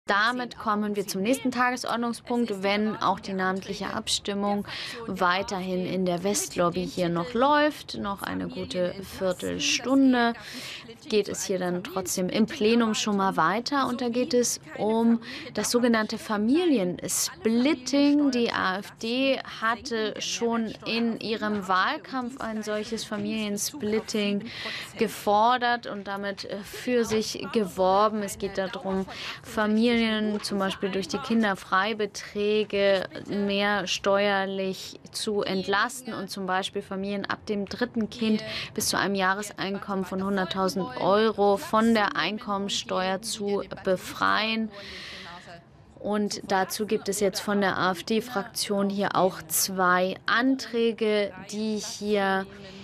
damit kommen wir zum nächsten Tagesordnungspunkt, wenn auch die namentliche Abstimmung weiterhin in der Westlobby hier noch läuft. Noch eine gute Viertelstunde geht es hier dann trotzdem im Plenum schon mal weiter. Und da geht es um das sogenannte Familiensplitting. Die AfD hatte schon in ihrem Wahlkampf ein solches Familiensplitting gefordert und damit für sich geworben. Es geht darum, Familien zum Beispiel durch die Kinderfreibeträge mehr steuerlich zu entlasten und zum Beispiel Familien ab dem 3. Kind bis zu einem Jahreseinkommen von 100.000 € von der Einkommensteuer zu befreien. Und dazu gibt es jetzt von der AfD-Fraktion hier auch 2 Anträge, die hier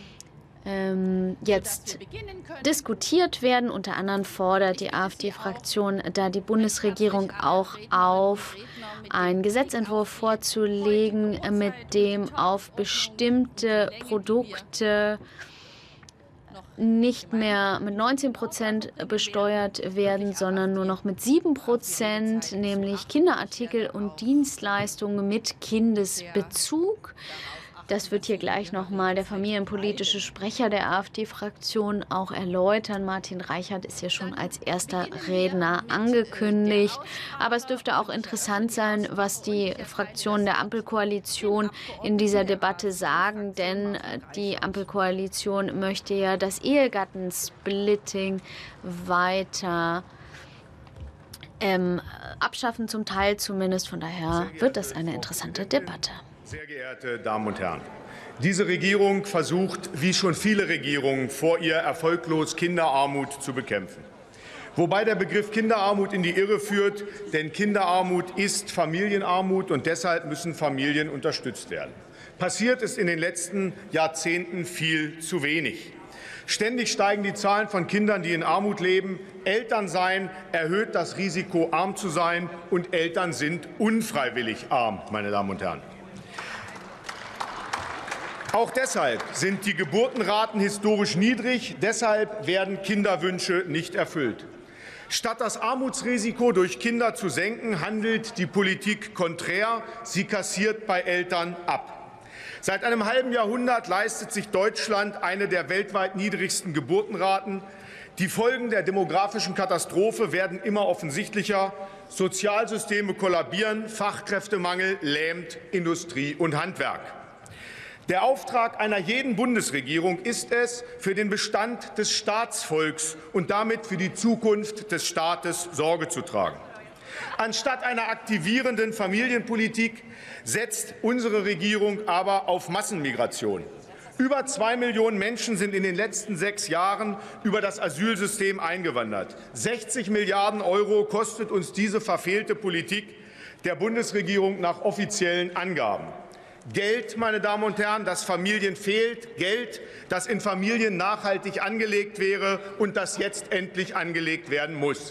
jetzt diskutiert werden. Unter anderem fordert die AfD-Fraktion da die Bundesregierung auch auf, einen Gesetzentwurf vorzulegen, mit dem auf bestimmte Produkte nicht mehr mit 19% besteuert werden, sondern nur noch mit 7%, nämlich Kinderartikel und Dienstleistungen mit Kindesbezug. Das wird hier gleich nochmal der familienpolitische Sprecher der AfD-Fraktion auch erläutern. Martin Reichert ist ja schon als erster Redner angekündigt. Aber es dürfte auch interessant sein, was die Fraktionen der Ampelkoalition in dieser Debatte sagen. Denn die Ampelkoalition möchte ja das Ehegattensplitting weiter abschaffen, zum Teil zumindest. Von daher wird das eine interessante Debatte. Sehr geehrte Damen und Herren, diese Regierung versucht, wie schon viele Regierungen vor ihr, erfolglos Kinderarmut zu bekämpfen. Wobei der Begriff Kinderarmut in die Irre führt, denn Kinderarmut ist Familienarmut und deshalb müssen Familien unterstützt werden. Passiert ist in den letzten Jahrzehnten viel zu wenig. Ständig steigen die Zahlen von Kindern, die in Armut leben. Elternsein erhöht das Risiko, arm zu sein, und Eltern sind unfreiwillig arm, meine Damen und Herren. Auch deshalb sind die Geburtenraten historisch niedrig. Deshalb werden Kinderwünsche nicht erfüllt. Statt das Armutsrisiko durch Kinder zu senken, handelt die Politik konträr. Sie kassiert bei Eltern ab. Seit einem halben Jahrhundert leistet sich Deutschland eine der weltweit niedrigsten Geburtenraten. Die Folgen der demografischen Katastrophe werden immer offensichtlicher. Sozialsysteme kollabieren, Fachkräftemangel lähmt Industrie und Handwerk. Der Auftrag einer jeden Bundesregierung ist es, für den Bestand des Staatsvolks und damit für die Zukunft des Staates Sorge zu tragen. Anstatt einer aktivierenden Familienpolitik setzt unsere Regierung aber auf Massenmigration. Über 2 Millionen Menschen sind in den letzten 6 Jahren über das Asylsystem eingewandert. 60 Milliarden € kostet uns diese verfehlte Politik der Bundesregierung nach offiziellen Angaben. Geld, meine Damen und Herren, das Familien fehlt, Geld, das in Familien nachhaltig angelegt wäre und das jetzt endlich angelegt werden muss.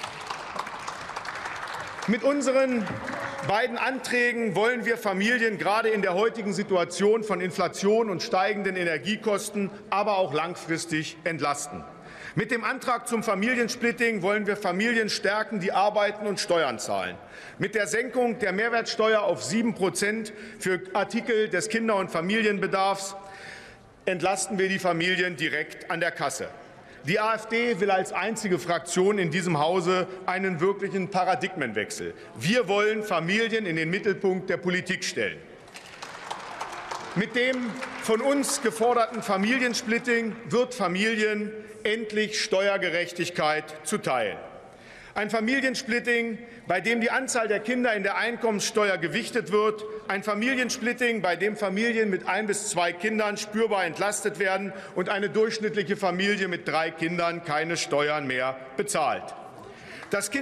Mit unseren beiden Anträgen wollen wir Familien gerade in der heutigen Situation von Inflation und steigenden Energiekosten, aber auch langfristig entlasten. Mit dem Antrag zum Familiensplitting wollen wir Familien stärken, die arbeiten und Steuern zahlen. Mit der Senkung der Mehrwertsteuer auf 7% für Artikel des Kinder- und Familienbedarfs entlasten wir die Familien direkt an der Kasse. Die AfD will als einzige Fraktion in diesem Hause einen wirklichen Paradigmenwechsel. Wir wollen Familien in den Mittelpunkt der Politik stellen. Mit dem von uns geforderten Familiensplitting wird Familien endlich Steuergerechtigkeit zuteil. Ein Familiensplitting, bei dem die Anzahl der Kinder in der Einkommenssteuer gewichtet wird. Ein Familiensplitting, bei dem Familien mit 1 bis 2 Kindern spürbar entlastet werden und eine durchschnittliche Familie mit 3 Kindern keine Steuern mehr bezahlt. Das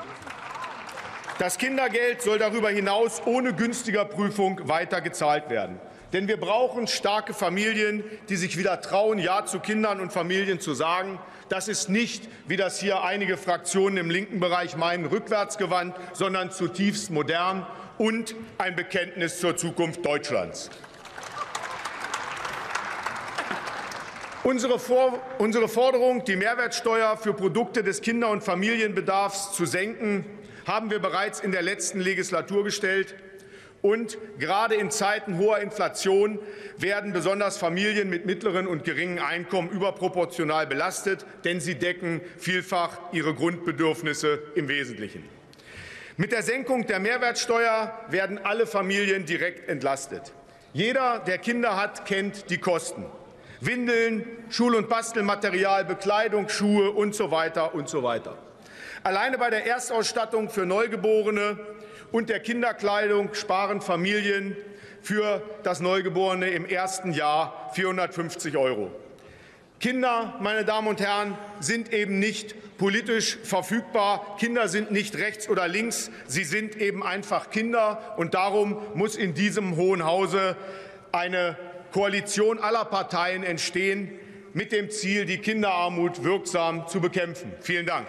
Kindergeld soll darüber hinaus ohne günstiger Prüfung weiter gezahlt werden. Denn wir brauchen starke Familien, die sich wieder trauen, Ja zu Kindern und Familien zu sagen. Das ist nicht, wie das hier einige Fraktionen im linken Bereich meinen, rückwärtsgewandt, sondern zutiefst modern und ein Bekenntnis zur Zukunft Deutschlands. Unsere Forderung, die Mehrwertsteuer für Produkte des Kinder- und Familienbedarfs zu senken, haben wir bereits in der letzten Legislatur gestellt. Und gerade in Zeiten hoher Inflation werden besonders Familien mit mittleren und geringen Einkommen überproportional belastet, denn sie decken vielfach ihre Grundbedürfnisse im Wesentlichen. Mit der Senkung der Mehrwertsteuer werden alle Familien direkt entlastet. Jeder, der Kinder hat, kennt die Kosten. Windeln, Schul- und Bastelmaterial, Bekleidung, Schuhe und so weiter und so weiter. Alleine bei der Erstausstattung für Neugeborene und der Kinderkleidung sparen Familien für das Neugeborene im ersten Jahr 450 €. Kinder, meine Damen und Herren, sind eben nicht politisch verfügbar. Kinder sind nicht rechts oder links. Sie sind eben einfach Kinder. Und darum muss in diesem Hohen Hause eine Koalition aller Parteien entstehen, mit dem Ziel, die Kinderarmut wirksam zu bekämpfen. Vielen Dank.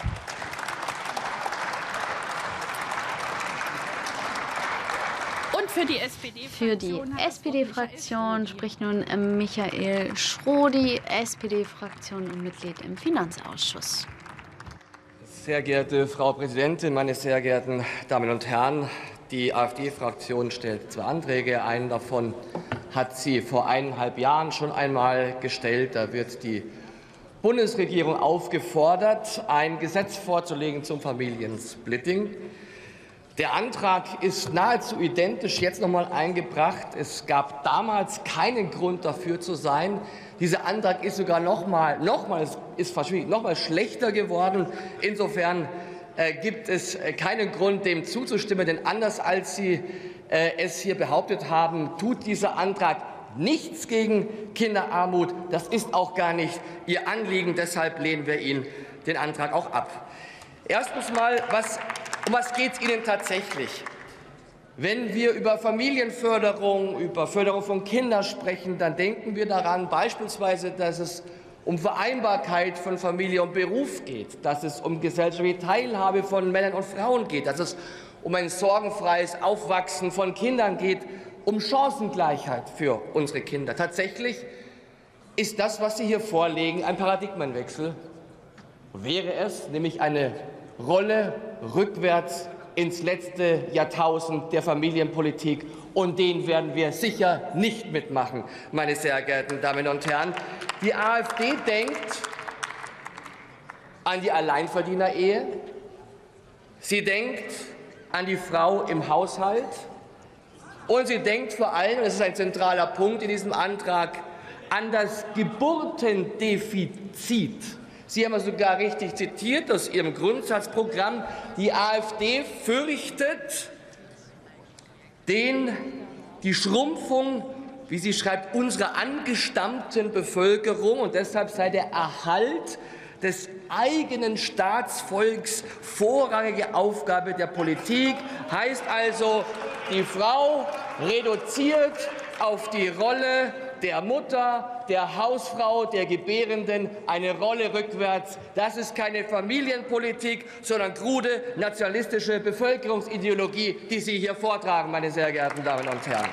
Für die SPD-Fraktion spricht nun Michael Schrodi, SPD-Fraktion und Mitglied im Finanzausschuss. Sehr geehrte Frau Präsidentin, meine sehr geehrten Damen und Herren! Die AfD-Fraktion stellt 2 Anträge. Einen davon hat sie vor 1,5 Jahren schon einmal gestellt. Da wird die Bundesregierung aufgefordert, ein Gesetz vorzulegen zum Familiensplitting. Der Antrag ist nahezu identisch jetzt noch einmal eingebracht. Es gab damals keinen Grund dafür zu sein. Dieser Antrag ist sogar noch mal schlechter geworden. Insofern gibt es keinen Grund, dem zuzustimmen. Denn anders als Sie es hier behauptet haben, tut dieser Antrag nichts gegen Kinderarmut. Das ist auch gar nicht Ihr Anliegen. Deshalb lehnen wir den Antrag auch ab. Erstens mal, um was geht es Ihnen tatsächlich? Wenn wir über Familienförderung, über Förderung von Kindern sprechen, dann denken wir daran beispielsweise, dass es um Vereinbarkeit von Familie und Beruf geht, dass es um gesellschaftliche Teilhabe von Männern und Frauen geht, dass es um ein sorgenfreies Aufwachsen von Kindern geht, um Chancengleichheit für unsere Kinder. Tatsächlich ist das, was Sie hier vorlegen, ein Paradigmenwechsel. Wäre es nämlich eine Rolle rückwärts ins letzte Jahrtausend der Familienpolitik, und den werden wir sicher nicht mitmachen, meine sehr geehrten Damen und Herren. Die AfD denkt an die Alleinverdienerehe, sie denkt an die Frau im Haushalt und sie denkt vor allem, das ist ein zentraler Punkt in diesem Antrag, an das Geburtendefizit. Sie haben sogar richtig zitiert aus Ihrem Grundsatzprogramm. Die AfD fürchtet die Schrumpfung, wie sie schreibt, unserer angestammten Bevölkerung, und deshalb sei der Erhalt des eigenen Staatsvolks vorrangige Aufgabe der Politik. Heißt also, die Frau reduziert auf die Rolle der Mutter, der Hausfrau, der Gebärenden, eine Rolle rückwärts. Das ist keine Familienpolitik, sondern krude nationalistische Bevölkerungsideologie, die Sie hier vortragen, meine sehr geehrten Damen und Herren.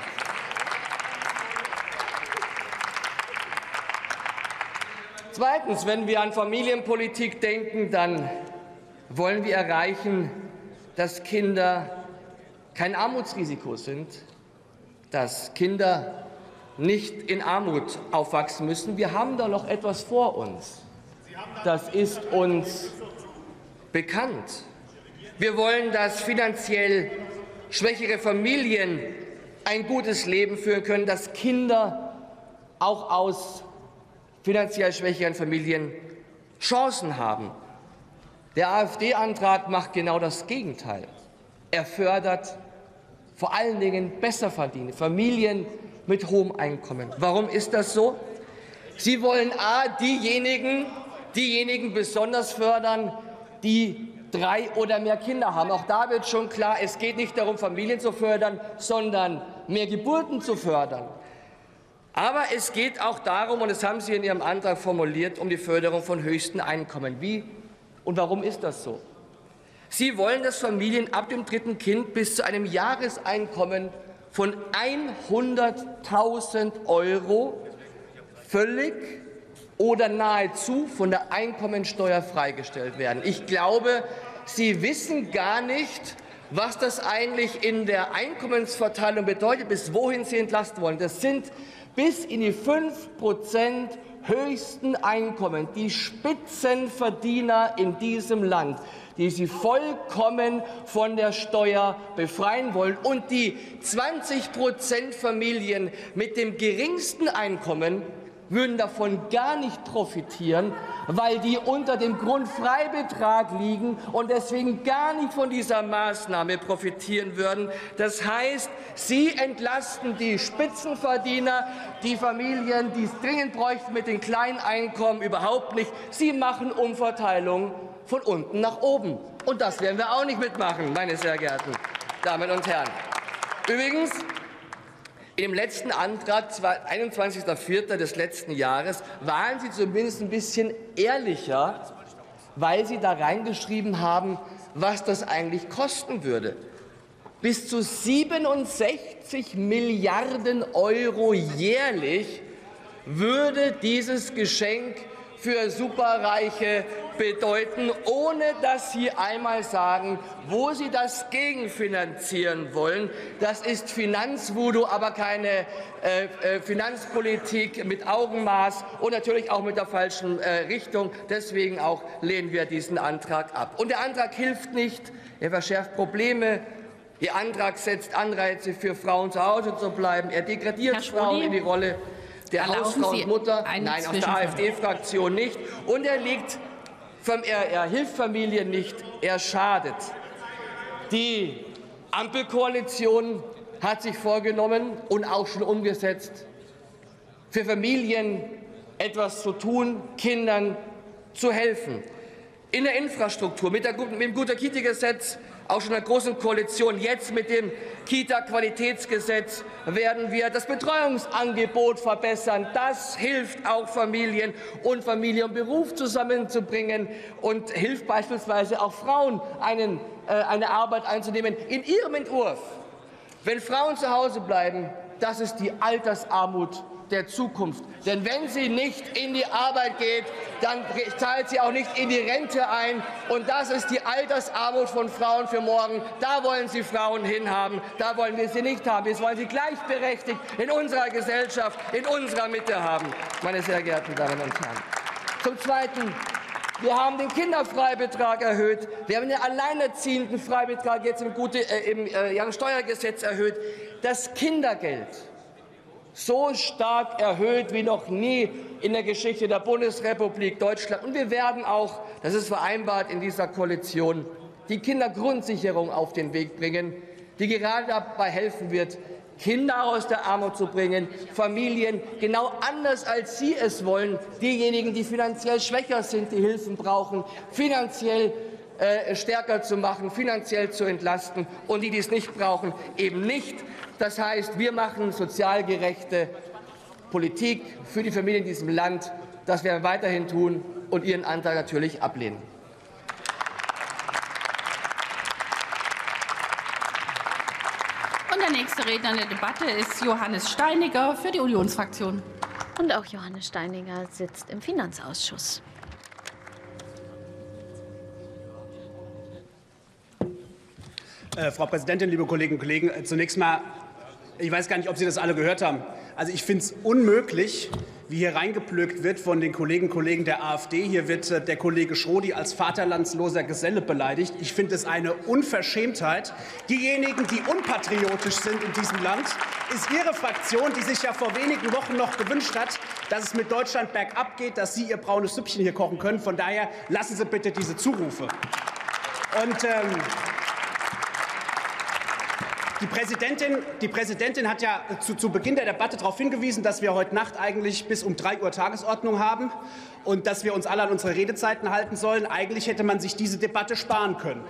Zweitens, wenn wir an Familienpolitik denken, dann wollen wir erreichen, dass Kinder kein Armutsrisiko sind, dass Kinder nicht in Armut aufwachsen müssen. Wir haben da noch etwas vor uns. Das ist uns bekannt. Wir wollen, dass finanziell schwächere Familien ein gutes Leben führen können, dass Kinder auch aus finanziell schwächeren Familien Chancen haben. Der AfD-Antrag macht genau das Gegenteil. Er fördert vor allen Dingen Besserverdienende, Familien mit hohem Einkommen. Warum ist das so? Sie wollen diejenigen besonders fördern, die 3 oder mehr Kinder haben. Auch da wird schon klar, es geht nicht darum, Familien zu fördern, sondern mehr Geburten zu fördern. Aber es geht auch darum, und das haben Sie in Ihrem Antrag formuliert, um die Förderung von höchsten Einkommen. Wie und warum ist das so? Sie wollen, dass Familien ab dem 3. Kind bis zu einem Jahreseinkommen von 100.000 € völlig oder nahezu von der Einkommensteuer freigestellt werden. Ich glaube, Sie wissen gar nicht, was das eigentlich in der Einkommensverteilung bedeutet, bis wohin Sie entlasten wollen. Das sind bis in die 5% höchsten Einkommen, die Spitzenverdiener in diesem Land, die Sie vollkommen von der Steuer befreien wollen. Und die 20% Familien mit dem geringsten Einkommen würden davon gar nicht profitieren, weil die unter dem Grundfreibetrag liegen und deswegen gar nicht von dieser Maßnahme profitieren würden. Das heißt, Sie entlasten die Spitzenverdiener, die Familien, die es dringend bräuchten mit den kleinen Einkommen, überhaupt nicht. Sie machen Umverteilung von unten nach oben. Und das werden wir auch nicht mitmachen, meine sehr geehrten Damen und Herren. Übrigens, in dem letzten Antrag, 21.04. des letzten Jahres, waren Sie zumindest ein bisschen ehrlicher, weil Sie da reingeschrieben haben, was das eigentlich kosten würde. Bis zu 67 Milliarden Euro jährlich würde dieses Geschenk für Superreiche bedeuten, ohne dass Sie einmal sagen, wo Sie das gegenfinanzieren wollen. Das ist Finanzvoodoo, aber keine Finanzpolitik mit Augenmaß und natürlich auch mit der falschen Richtung. Deswegen auch lehnen wir diesen Antrag ab. Und der Antrag hilft nicht, er verschärft Probleme. Ihr Antrag setzt Anreize für Frauen, zu Hause zu bleiben. Er degradiert Frauen in die Rolle der Hausfrau und Mutter, nein, aus der AfD-Fraktion nicht. Und er hilft Familien nicht, er schadet. Die Ampelkoalition hat sich vorgenommen und auch schon umgesetzt, für Familien etwas zu tun, Kindern zu helfen. In der Infrastruktur, mit dem Kita-Gesetz, auch schon in der Großen Koalition, jetzt mit dem Kita-Qualitätsgesetz werden wir das Betreuungsangebot verbessern. Das hilft auch Familien und Familie und Beruf zusammenzubringen und hilft beispielsweise auch Frauen, eine Arbeit einzunehmen. In Ihrem Entwurf, wenn Frauen zu Hause bleiben, das ist die Altersarmut der Zukunft. Denn wenn sie nicht in die Arbeit geht, dann zahlt sie auch nicht in die Rente ein. Und das ist die Altersarmut von Frauen für morgen. Da wollen Sie Frauen hinhaben. Da wollen wir sie nicht haben. Wir wollen sie gleichberechtigt in unserer Gesellschaft, in unserer Mitte haben, meine sehr geehrten Damen und Herren. Zum Zweiten. Wir haben den Kinderfreibetrag erhöht. Wir haben den Alleinerziehendenfreibetrag jetzt im Steuergesetz erhöht. Das Kindergeld so stark erhöht wie noch nie in der Geschichte der Bundesrepublik Deutschland. Und wir werden auch, das ist vereinbart in dieser Koalition, die Kindergrundsicherung auf den Weg bringen, die gerade dabei helfen wird, Kinder aus der Armut zu bringen, Familien genau anders als Sie es wollen, diejenigen, die finanziell schwächer sind, die Hilfen brauchen, finanziell stärker zu machen, finanziell zu entlasten und die es nicht brauchen, eben nicht. Das heißt, wir machen sozial gerechte Politik für die Familien in diesem Land. Das werden wir weiterhin tun und Ihren Antrag natürlich ablehnen. Und der nächste Redner in der Debatte ist Johannes Steiniger für die Unionsfraktion. Und auch Johannes Steiniger sitzt im Finanzausschuss. Frau Präsidentin, liebe Kolleginnen und Kollegen, zunächst mal, ich weiß gar nicht, ob Sie das alle gehört haben. Also ich finde es unmöglich, wie hier reingeplögt wird von den Kolleginnen und Kollegen der AfD. Hier wird der Kollege Schrodi als vaterlandsloser Geselle beleidigt. Ich finde es eine Unverschämtheit. Diejenigen, die unpatriotisch sind in diesem Land, ist Ihre Fraktion, die sich ja vor wenigen Wochen noch gewünscht hat, dass es mit Deutschland bergab geht, dass Sie Ihr braunes Süppchen hier kochen können. Von daher lassen Sie bitte diese Zurufe. Und die Präsidentin hat ja zu Beginn der Debatte darauf hingewiesen, dass wir heute Nacht eigentlich bis um 3 Uhr Tagesordnung haben und dass wir uns alle an unsere Redezeiten halten sollen. Eigentlich hätte man sich diese Debatte sparen können.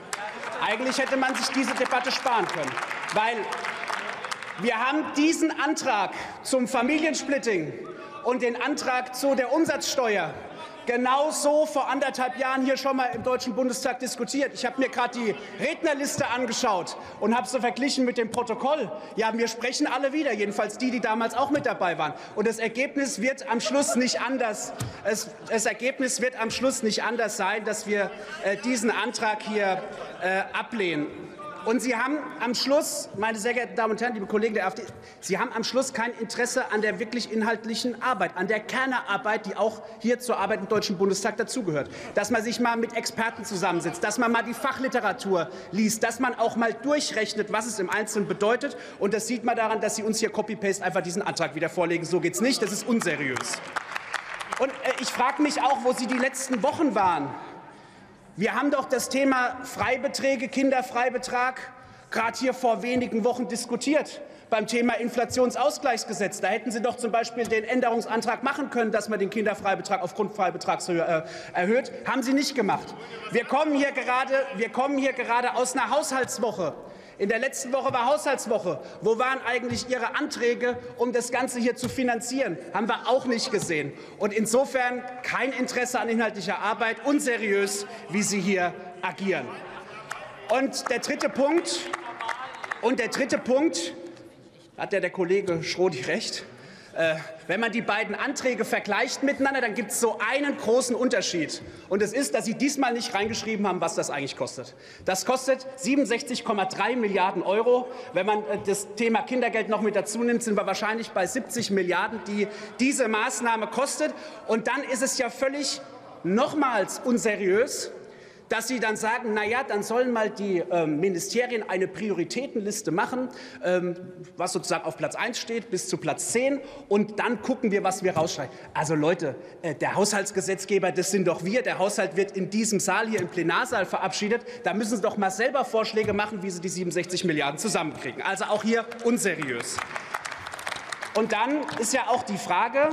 Weil wir haben diesen Antrag zum Familiensplitting und den Antrag zu der Umsatzsteuer genau so vor 1,5 Jahren hier schon mal im Deutschen Bundestag diskutiert. Ich habe mir gerade die Rednerliste angeschaut und habe sie verglichen mit dem Protokoll. Ja, wir sprechen alle wieder, jedenfalls die, die damals auch mit dabei waren. Und das Ergebnis wird am Schluss nicht anders. Das Ergebnis wird am Schluss nicht anders sein, dass wir diesen Antrag hier ablehnen. Und Sie haben am Schluss, meine sehr geehrten Damen und Herren, liebe Kollegen der AfD, Sie haben am Schluss kein Interesse an der wirklich inhaltlichen Arbeit, an der Kernarbeit, die auch hier zur Arbeit im Deutschen Bundestag dazugehört. Dass man sich mal mit Experten zusammensetzt, dass man mal die Fachliteratur liest, dass man auch mal durchrechnet, was es im Einzelnen bedeutet. Und das sieht man daran, dass Sie uns hier Copy-Paste einfach diesen Antrag wieder vorlegen. So geht es nicht. Das ist unseriös. Und ich frage mich auch, wo Sie die letzten Wochen waren. Wir haben doch das Thema Freibeträge, Kinderfreibetrag, gerade hier vor wenigen Wochen diskutiert. Beim Thema Inflationsausgleichsgesetz. Da hätten Sie doch zum Beispiel den Änderungsantrag machen können, dass man den Kinderfreibetrag auf Grundfreibetragshöhe erhöht. Haben Sie nicht gemacht. Wir kommen hier gerade aus einer Haushaltswoche. In der letzten Woche war Haushaltswoche. Wo waren eigentlich Ihre Anträge, um das Ganze hier zu finanzieren? Haben wir auch nicht gesehen. Und insofern kein Interesse an inhaltlicher Arbeit, unseriös, wie Sie hier agieren. Und der dritte Punkt, hat der Kollege Schrodi recht. Wenn man die beiden Anträge vergleicht miteinander, dann gibt es so einen großen Unterschied. Und es ist, dass Sie diesmal nicht reingeschrieben haben, was das eigentlich kostet. Das kostet 67,3 Milliarden Euro. Wenn man das Thema Kindergeld noch mit dazu nimmt, sind wir wahrscheinlich bei 70 Milliarden, die diese Maßnahme kostet. Und dann ist es ja völlig nochmals unseriös, dass Sie dann sagen, na ja, dann sollen mal die Ministerien eine Prioritätenliste machen, was sozusagen auf Platz 1 steht, bis zu Platz 10, und dann gucken wir, was wir rausschreiben. Also Leute, der Haushaltsgesetzgeber, das sind doch wir. Der Haushalt wird in diesem Saal, hier im Plenarsaal verabschiedet. Da müssen Sie doch mal selber Vorschläge machen, wie Sie die 67 Milliarden zusammenkriegen. Also auch hier unseriös. Und dann ist ja auch die Frage,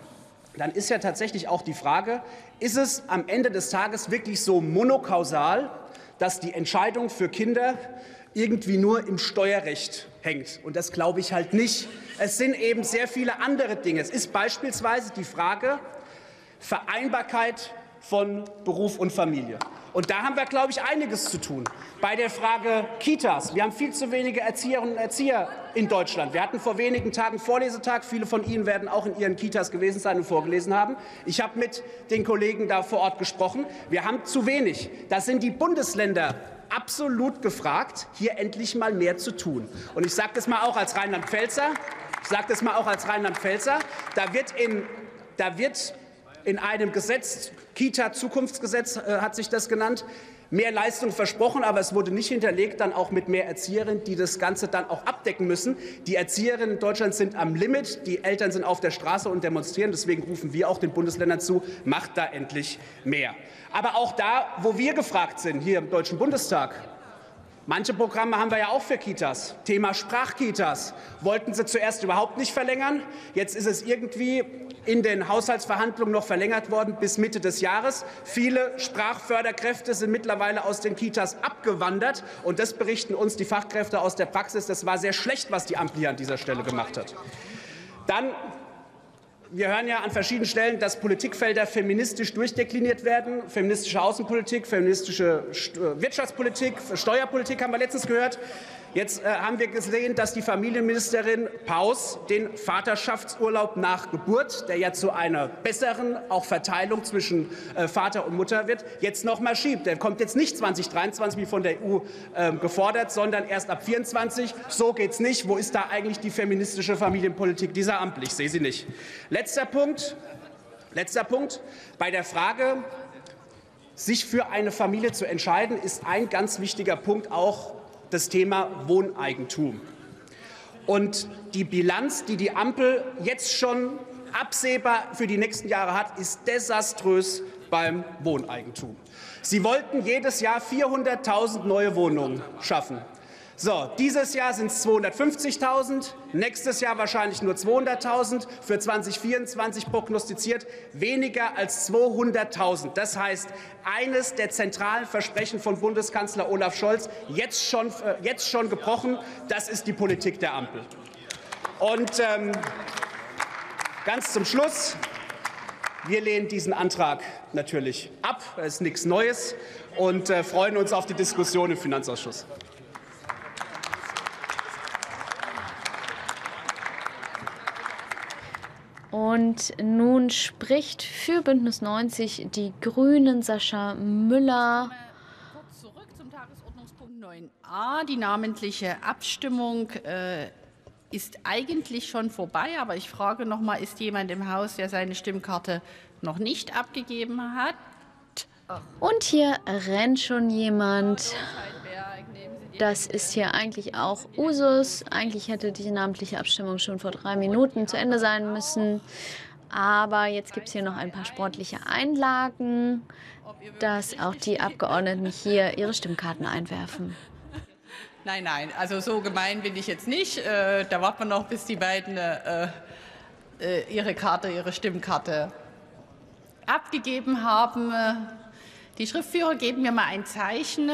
ist es am Ende des Tages wirklich so monokausal, dass die Entscheidung für Kinder irgendwie nur im Steuerrecht hängt? Und das glaube ich halt nicht. Es sind eben sehr viele andere Dinge. Es ist beispielsweise die Frage Vereinbarkeit von Beruf und Familie. Und da haben wir, glaube ich, einiges zu tun. Bei der Frage Kitas. Wir haben viel zu wenige Erzieherinnen und Erzieher in Deutschland. Wir hatten vor wenigen Tagen Vorlesetag. Viele von Ihnen werden auch in Ihren Kitas gewesen sein und vorgelesen haben. Ich habe mit den Kollegen da vor Ort gesprochen. Wir haben zu wenig. Da sind die Bundesländer absolut gefragt, hier endlich mal mehr zu tun. Und ich sage das mal auch als Rheinland-Pfälzer. Da wird in einem Gesetz, Kita-Zukunftsgesetz hat sich das genannt, mehr Leistung versprochen, aber es wurde nicht hinterlegt, dann auch mit mehr Erzieherinnen, die das Ganze dann auch abdecken müssen. Die Erzieherinnen in Deutschland sind am Limit, die Eltern sind auf der Straße und demonstrieren. Deswegen rufen wir auch den Bundesländern zu, macht da endlich mehr. Aber auch da, wo wir gefragt sind, hier im Deutschen Bundestag, manche Programme haben wir ja auch für Kitas. Thema Sprachkitas wollten Sie zuerst überhaupt nicht verlängern. Jetzt ist es irgendwie in den Haushaltsverhandlungen noch verlängert worden bis Mitte des Jahres. Viele Sprachförderkräfte sind mittlerweile aus den Kitas abgewandert. Und das berichten uns die Fachkräfte aus der Praxis. Das war sehr schlecht, was die Ampel hier an dieser Stelle gemacht hat. Dann wir hören ja an verschiedenen Stellen, dass Politikfelder feministisch durchdekliniert werden. Feministische Außenpolitik, feministische Wirtschaftspolitik, Steuerpolitik haben wir letztens gehört. Jetzt haben wir gesehen, dass die Familienministerin Paus den Vaterschaftsurlaub nach Geburt, der ja zu einer besseren auch Verteilung zwischen Vater und Mutter wird, jetzt noch mal schiebt. Der kommt jetzt nicht 2023 wie von der EU gefordert, sondern erst ab 2024. So geht's nicht. Wo ist da eigentlich die feministische Familienpolitik dieser Ampel? Ich sehe sie nicht. Letzter Punkt. Bei der Frage, sich für eine Familie zu entscheiden, ist ein ganz wichtiger Punkt auch das Thema Wohneigentum. Und die Bilanz, die die Ampel jetzt schon absehbar für die nächsten Jahre hat, ist desaströs beim Wohneigentum. Sie wollten jedes Jahr 400.000 neue Wohnungen schaffen. So, dieses Jahr sind es 250.000, nächstes Jahr wahrscheinlich nur 200.000, für 2024 prognostiziert weniger als 200.000. Das heißt, eines der zentralen Versprechen von Bundeskanzler Olaf Scholz jetzt schon gebrochen, das ist die Politik der Ampel. Und ganz zum Schluss, Wir lehnen diesen Antrag natürlich ab. Das ist nichts Neues und freuen uns auf die Diskussion im Finanzausschuss. Und nun spricht für Bündnis 90 die Grünen Sascha Müller. Kurz zurück zum Tagesordnungspunkt 9a. Die namentliche Abstimmung ist eigentlich schon vorbei, aber ich frage noch mal, ist jemand im Haus, der seine Stimmkarte noch nicht abgegeben hat? Und hier rennt schon jemand. Das ist hier eigentlich auch Usus. Eigentlich hätte die namentliche Abstimmung schon vor 3 Minuten zu Ende sein müssen. Aber jetzt gibt es hier noch ein paar sportliche Einlagen, dass auch die Abgeordneten hier ihre Stimmkarten einwerfen. Nein, nein, also so gemein bin ich jetzt nicht. Da warten wir noch, bis die beiden ihre Stimmkarte abgegeben haben. Die Schriftführer geben mir mal ein Zeichen.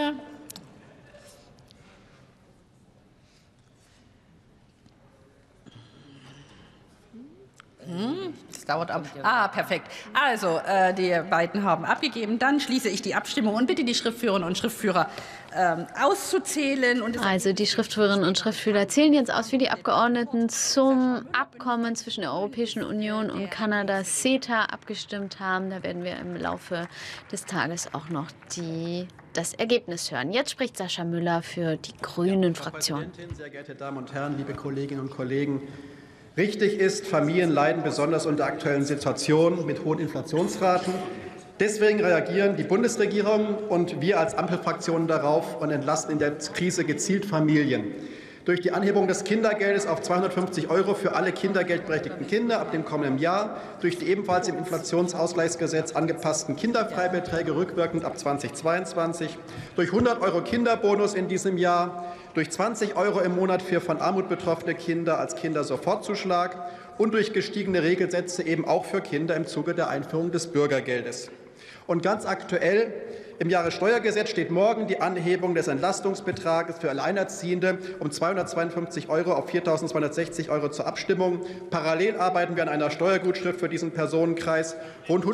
Das dauert ab. Perfekt. Also, die beiden haben abgegeben. Dann schließe ich die Abstimmung und bitte die Schriftführerinnen und Schriftführer auszuzählen. Also, die Schriftführerinnen und Schriftführer zählen jetzt aus, wie die Abgeordneten zum Abkommen zwischen der Europäischen Union und Kanada, CETA, abgestimmt haben. Da werden wir im Laufe des Tages auch noch das Ergebnis hören. Jetzt spricht Sascha Müller für die Grünen-Fraktion. Sehr geehrte Damen und Herren, liebe Kolleginnen und Kollegen! Richtig ist, Familien leiden besonders unter der aktuellen Situation mit hohen Inflationsraten. Deswegen reagieren die Bundesregierung und wir als Ampelfraktionen darauf und entlasten in der Krise gezielt Familien. Durch die Anhebung des Kindergeldes auf 250 € für alle kindergeldberechtigten Kinder ab dem kommenden Jahr, durch die ebenfalls im Inflationsausgleichsgesetz angepassten Kinderfreibeträge rückwirkend ab 2022, durch 100 € Kinderbonus in diesem Jahr, durch 20 € im Monat für von Armut betroffene Kinder als Kindersofortzuschlag und durch gestiegene Regelsätze eben auch für Kinder im Zuge der Einführung des Bürgergeldes. Und ganz aktuell: Im Jahressteuergesetz steht morgen die Anhebung des Entlastungsbetrages für Alleinerziehende um 252 € auf 4.260 € zur Abstimmung. Parallel arbeiten wir an einer Steuergutschrift für diesen Personenkreis. Rund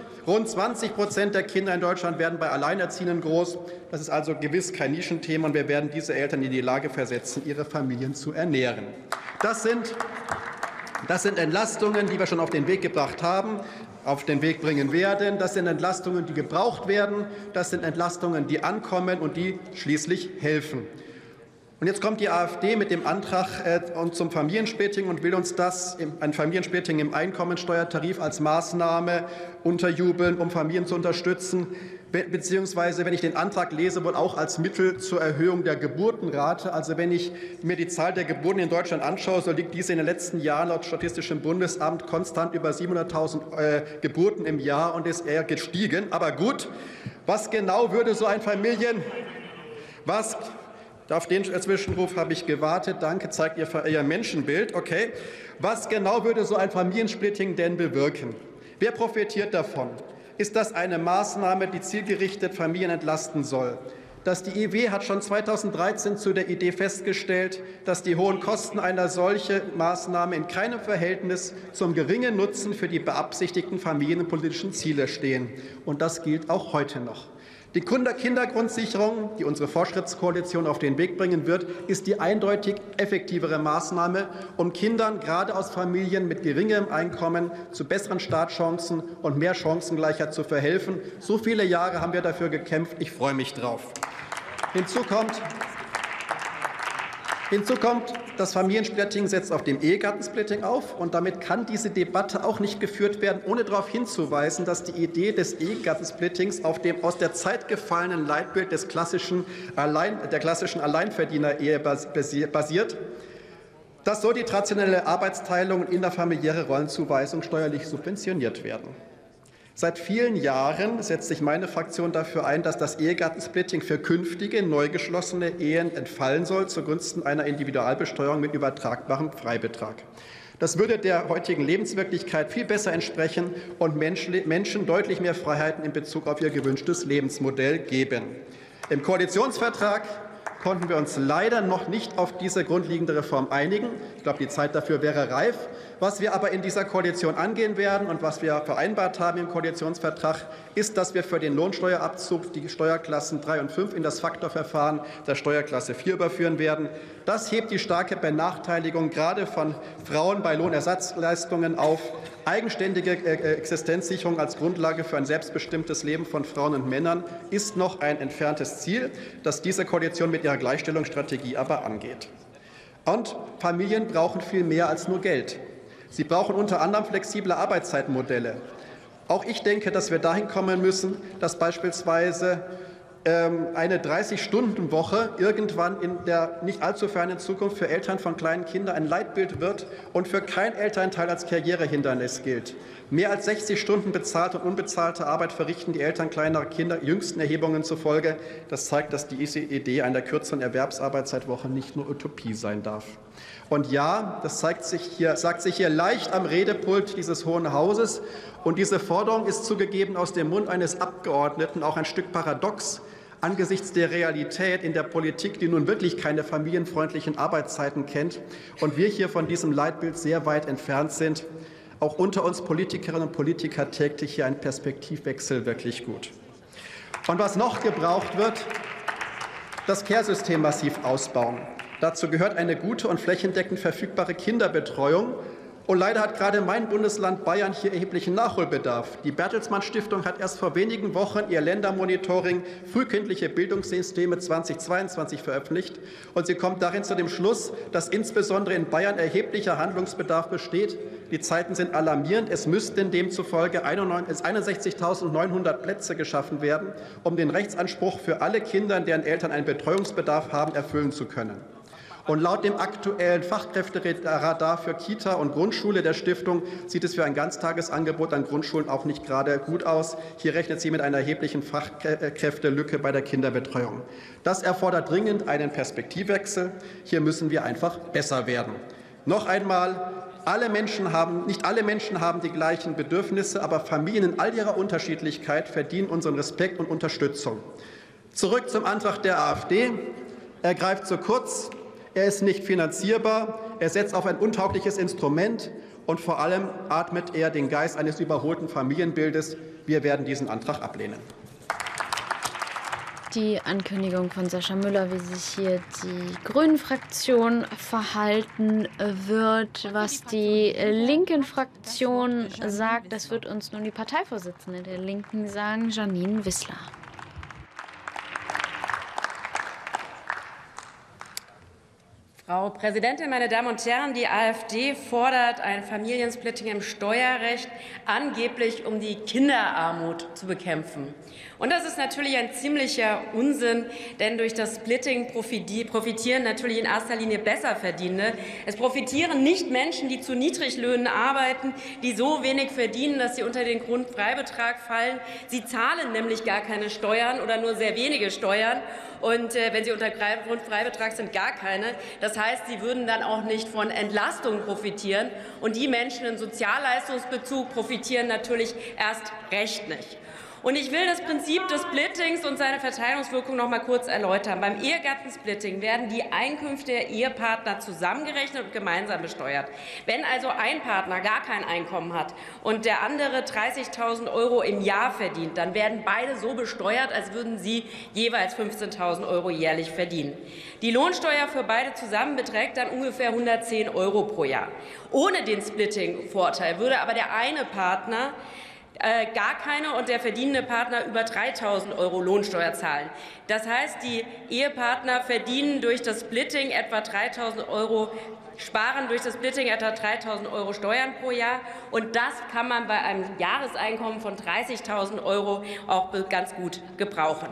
20% der Kinder in Deutschland werden bei Alleinerziehenden groß. Das ist also gewiss kein Nischenthema, und wir werden diese Eltern in die Lage versetzen, ihre Familien zu ernähren. Das sind Entlastungen, die wir schon auf den Weg gebracht haben, auf den Weg bringen werden. Das sind Entlastungen, die gebraucht werden. Das sind Entlastungen, die ankommen und die schließlich helfen. Und jetzt kommt die AfD mit dem Antrag zum Familiensplitting und will uns ein Familiensplitting im Einkommensteuertarif als Maßnahme unterjubeln, um Familien zu unterstützen, beziehungsweise, wenn ich den Antrag lese, wohl auch als Mittel zur Erhöhung der Geburtenrate. Also wenn ich mir die Zahl der Geburten in Deutschland anschaue, so liegt diese in den letzten Jahren laut Statistischem Bundesamt konstant über 700.000 Geburten im Jahr und ist eher gestiegen. Aber gut, was genau würde so ein Auf den Zwischenruf habe ich gewartet. Danke, zeigt Ihr Menschenbild. Okay. Was genau würde so ein Familiensplitting denn bewirken? Wer profitiert davon? Ist das eine Maßnahme, die zielgerichtet Familien entlasten soll? Das die IW hat schon 2013 zu der Idee festgestellt, dass die hohen Kosten einer solchen Maßnahme in keinem Verhältnis zum geringen Nutzen für die beabsichtigten familienpolitischen Ziele stehen. Und das gilt auch heute noch. Die Kindergrundsicherung, die unsere Fortschrittskoalition auf den Weg bringen wird, ist die eindeutig effektivere Maßnahme, um Kindern gerade aus Familien mit geringem Einkommen zu besseren Startchancen und mehr Chancengleichheit zu verhelfen. So viele Jahre haben wir dafür gekämpft. Ich freue mich drauf. Hinzu kommt, das Familiensplitting setzt auf dem Ehegattensplitting auf, und damit kann diese Debatte auch nicht geführt werden, ohne darauf hinzuweisen, dass die Idee des Ehegattensplittings auf dem aus der Zeit gefallenen Leitbild der klassischen Alleinverdiener-Ehe basiert. Das soll die traditionelle Arbeitsteilung und innerfamiliäre Rollenzuweisung steuerlich subventioniert werden. Seit vielen Jahren setzt sich meine Fraktion dafür ein, dass das Ehegattensplitting für künftige, neu geschlossene Ehen entfallen soll, zugunsten einer Individualbesteuerung mit übertragbarem Freibetrag. Das würde der heutigen Lebenswirklichkeit viel besser entsprechen und Menschen deutlich mehr Freiheiten in Bezug auf ihr gewünschtes Lebensmodell geben. Im Koalitionsvertrag konnten wir uns leider noch nicht auf diese grundlegende Reform einigen. Ich glaube, die Zeit dafür wäre reif. Was wir aber in dieser Koalition angehen werden und was wir vereinbart haben im Koalitionsvertrag, ist, dass wir für den Lohnsteuerabzug die Steuerklassen 3 und 5 in das Faktorverfahren der Steuerklasse 4 überführen werden. Das hebt die starke Benachteiligung gerade von Frauen bei Lohnersatzleistungen auf. Eigenständige Existenzsicherung als Grundlage für ein selbstbestimmtes Leben von Frauen und Männern ist noch ein entferntes Ziel, das diese Koalition mit ihrer Gleichstellungsstrategie aber angeht. Und Familien brauchen viel mehr als nur Geld. Sie brauchen unter anderem flexible Arbeitszeitmodelle. Auch ich denke, dass wir dahin kommen müssen, dass beispielsweise eine 30-Stunden-Woche irgendwann in der nicht allzu fernen Zukunft für Eltern von kleinen Kindern ein Leitbild wird und für kein Elternteil als Karrierehindernis gilt. Mehr als 60 Stunden bezahlte und unbezahlte Arbeit verrichten die Eltern kleinerer Kinder jüngsten Erhebungen zufolge. Das zeigt, dass diese Idee einer kürzeren Erwerbsarbeitszeitwoche nicht nur Utopie sein darf. Und ja, das sagt sich hier leicht am Redepult dieses Hohen Hauses. Und diese Forderung ist zugegeben aus dem Mund eines Abgeordneten auch ein Stück paradox angesichts der Realität in der Politik, die nun wirklich keine familienfreundlichen Arbeitszeiten kennt und wir hier von diesem Leitbild sehr weit entfernt sind. Auch unter uns Politikerinnen und Politikern täglich hier ein Perspektivwechsel wirklich gut. Und was noch gebraucht wird, das Care-System massiv ausbauen. Dazu gehört eine gute und flächendeckend verfügbare Kinderbetreuung. Und leider hat gerade mein Bundesland Bayern hier erheblichen Nachholbedarf. Die Bertelsmann Stiftung hat erst vor wenigen Wochen ihr Ländermonitoring Frühkindliche Bildungssysteme 2022 veröffentlicht. Und sie kommt darin zu dem Schluss, dass insbesondere in Bayern erheblicher Handlungsbedarf besteht. Die Zeiten sind alarmierend. Es müssten demzufolge 61.900 Plätze geschaffen werden, um den Rechtsanspruch für alle Kinder, deren Eltern einen Betreuungsbedarf haben, erfüllen zu können. Und laut dem aktuellen Fachkräfteradar für Kita und Grundschule der Stiftung sieht es für ein Ganztagesangebot an Grundschulen auch nicht gerade gut aus. Hier rechnet sie mit einer erheblichen Fachkräftelücke bei der Kinderbetreuung. Das erfordert dringend einen Perspektivwechsel. Hier müssen wir einfach besser werden. Noch einmal, nicht alle Menschen haben die gleichen Bedürfnisse, aber Familien in all ihrer Unterschiedlichkeit verdienen unseren Respekt und Unterstützung. Zurück zum Antrag der AfD. Er greift zu kurz. Er ist nicht finanzierbar, er setzt auf ein untaugliches Instrument und vor allem atmet er den Geist eines überholten Familienbildes. Wir werden diesen Antrag ablehnen. Die Ankündigung von Sascha Müller, wie sich hier die Grünen-Fraktion verhalten wird. Was die Linken-Fraktion sagt, das wird uns nun die Parteivorsitzende der Linken sagen, Janine Wissler. Frau Präsidentin, meine Damen und Herren! Die AfD fordert ein Familiensplitting im Steuerrecht, angeblich um die Kinderarmut zu bekämpfen. Und das ist natürlich ein ziemlicher Unsinn, denn durch das Splitting profitieren natürlich in erster Linie Besserverdienende. Es profitieren nicht Menschen, die zu Niedriglöhnen arbeiten, die so wenig verdienen, dass sie unter den Grundfreibetrag fallen. Sie zahlen nämlich gar keine Steuern oder nur sehr wenige Steuern. Und wenn sie unter Grundfreibetrag sind, gar keine. Das heißt, sie würden dann auch nicht von Entlastung profitieren. Und die Menschen im Sozialleistungsbezug profitieren natürlich erst recht nicht. Und ich will das Prinzip des Splittings und seine Verteilungswirkung noch mal kurz erläutern. Beim Ehegattensplitting werden die Einkünfte der Ehepartner zusammengerechnet und gemeinsam besteuert. Wenn also ein Partner gar kein Einkommen hat und der andere 30.000 € im Jahr verdient, dann werden beide so besteuert, als würden sie jeweils 15.000 € jährlich verdienen. Die Lohnsteuer für beide zusammen beträgt dann ungefähr 110 € pro Jahr. Ohne den Splitting-Vorteil würde aber der eine Partner gar keine und der verdienende Partner über 3.000 € Lohnsteuer zahlen. Das heißt, die Ehepartner verdienen durch das Splitting etwa 3.000 €, sparen durch das Splitting etwa 3.000 € Steuern pro Jahr. Und das kann man bei einem Jahreseinkommen von 30.000 € auch ganz gut gebrauchen.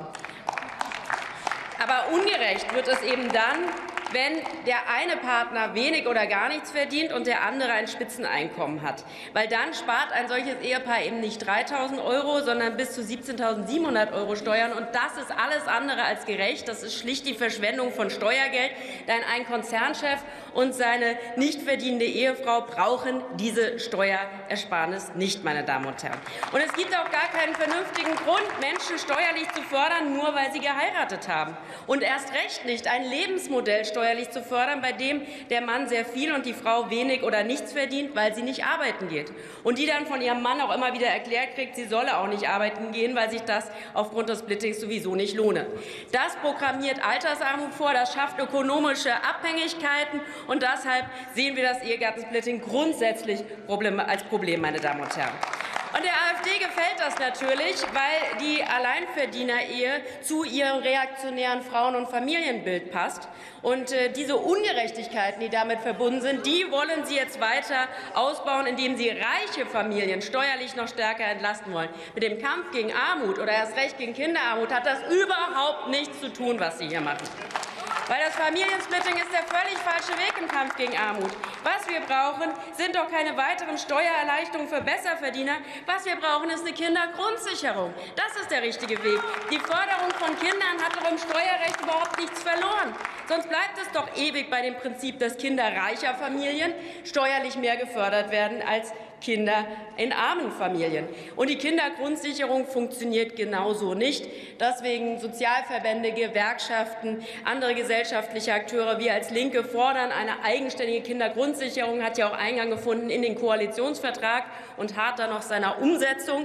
Aber ungerecht wird es eben dann, wenn der eine Partner wenig oder gar nichts verdient und der andere ein Spitzeneinkommen hat. Weil dann spart ein solches Ehepaar eben nicht 3.000 €, sondern bis zu 17.700 € Steuern. Und das ist alles andere als gerecht. Das ist schlicht die Verschwendung von Steuergeld. Denn ein Konzernchef und seine nicht verdienende Ehefrau brauchen diese Steuerersparnis nicht, meine Damen und Herren. Und es gibt auch gar keinen vernünftigen Grund, Menschen steuerlich zu fördern, nur weil sie geheiratet haben. Und erst recht nicht ein Lebensmodell steuerlich steuerlich zu fördern, bei dem der Mann sehr viel und die Frau wenig oder nichts verdient, weil sie nicht arbeiten geht. Und die dann von ihrem Mann auch immer wieder erklärt kriegt, sie solle auch nicht arbeiten gehen, weil sich das aufgrund des Splittings sowieso nicht lohne. Das programmiert Altersarmut vor, das schafft ökonomische Abhängigkeiten, und deshalb sehen wir das Ehegattensplitting grundsätzlich als Problem, meine Damen und Herren. Und der AfD gefällt das natürlich, weil die Alleinverdienerehe zu ihrem reaktionären Frauen- und Familienbild passt. Und diese Ungerechtigkeiten, die damit verbunden sind, die wollen sie jetzt weiter ausbauen, indem sie reiche Familien steuerlich noch stärker entlasten wollen. Mit dem Kampf gegen Armut oder erst recht gegen Kinderarmut hat das überhaupt nichts zu tun, was Sie hier machen. Weil das Familiensplitting ist der völlig falsche Weg im Kampf gegen Armut. Was wir brauchen, sind doch keine weiteren Steuererleichterungen für Besserverdiener. Was wir brauchen, ist eine Kindergrundsicherung. Das ist der richtige Weg. Die Förderung von Kindern hat doch im Steuerrecht überhaupt nichts verloren. Sonst bleibt es doch ewig bei dem Prinzip, dass Kinder reicher Familien steuerlich mehr gefördert werden als Kinder in armen Familien. Und die Kindergrundsicherung funktioniert genauso nicht. Deswegen Sozialverbände, Gewerkschaften, andere gesellschaftliche Akteure, wir als Linke fordern eine eigenständige Kindergrundsicherung, hat ja auch Eingang gefunden in den Koalitionsvertrag und hart dann noch seiner Umsetzung.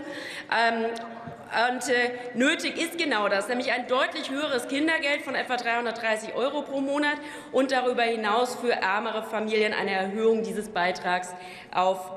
Nötig ist genau das, nämlich ein deutlich höheres Kindergeld von etwa 330 € pro Monat und darüber hinaus für ärmere Familien eine Erhöhung dieses Betrags auf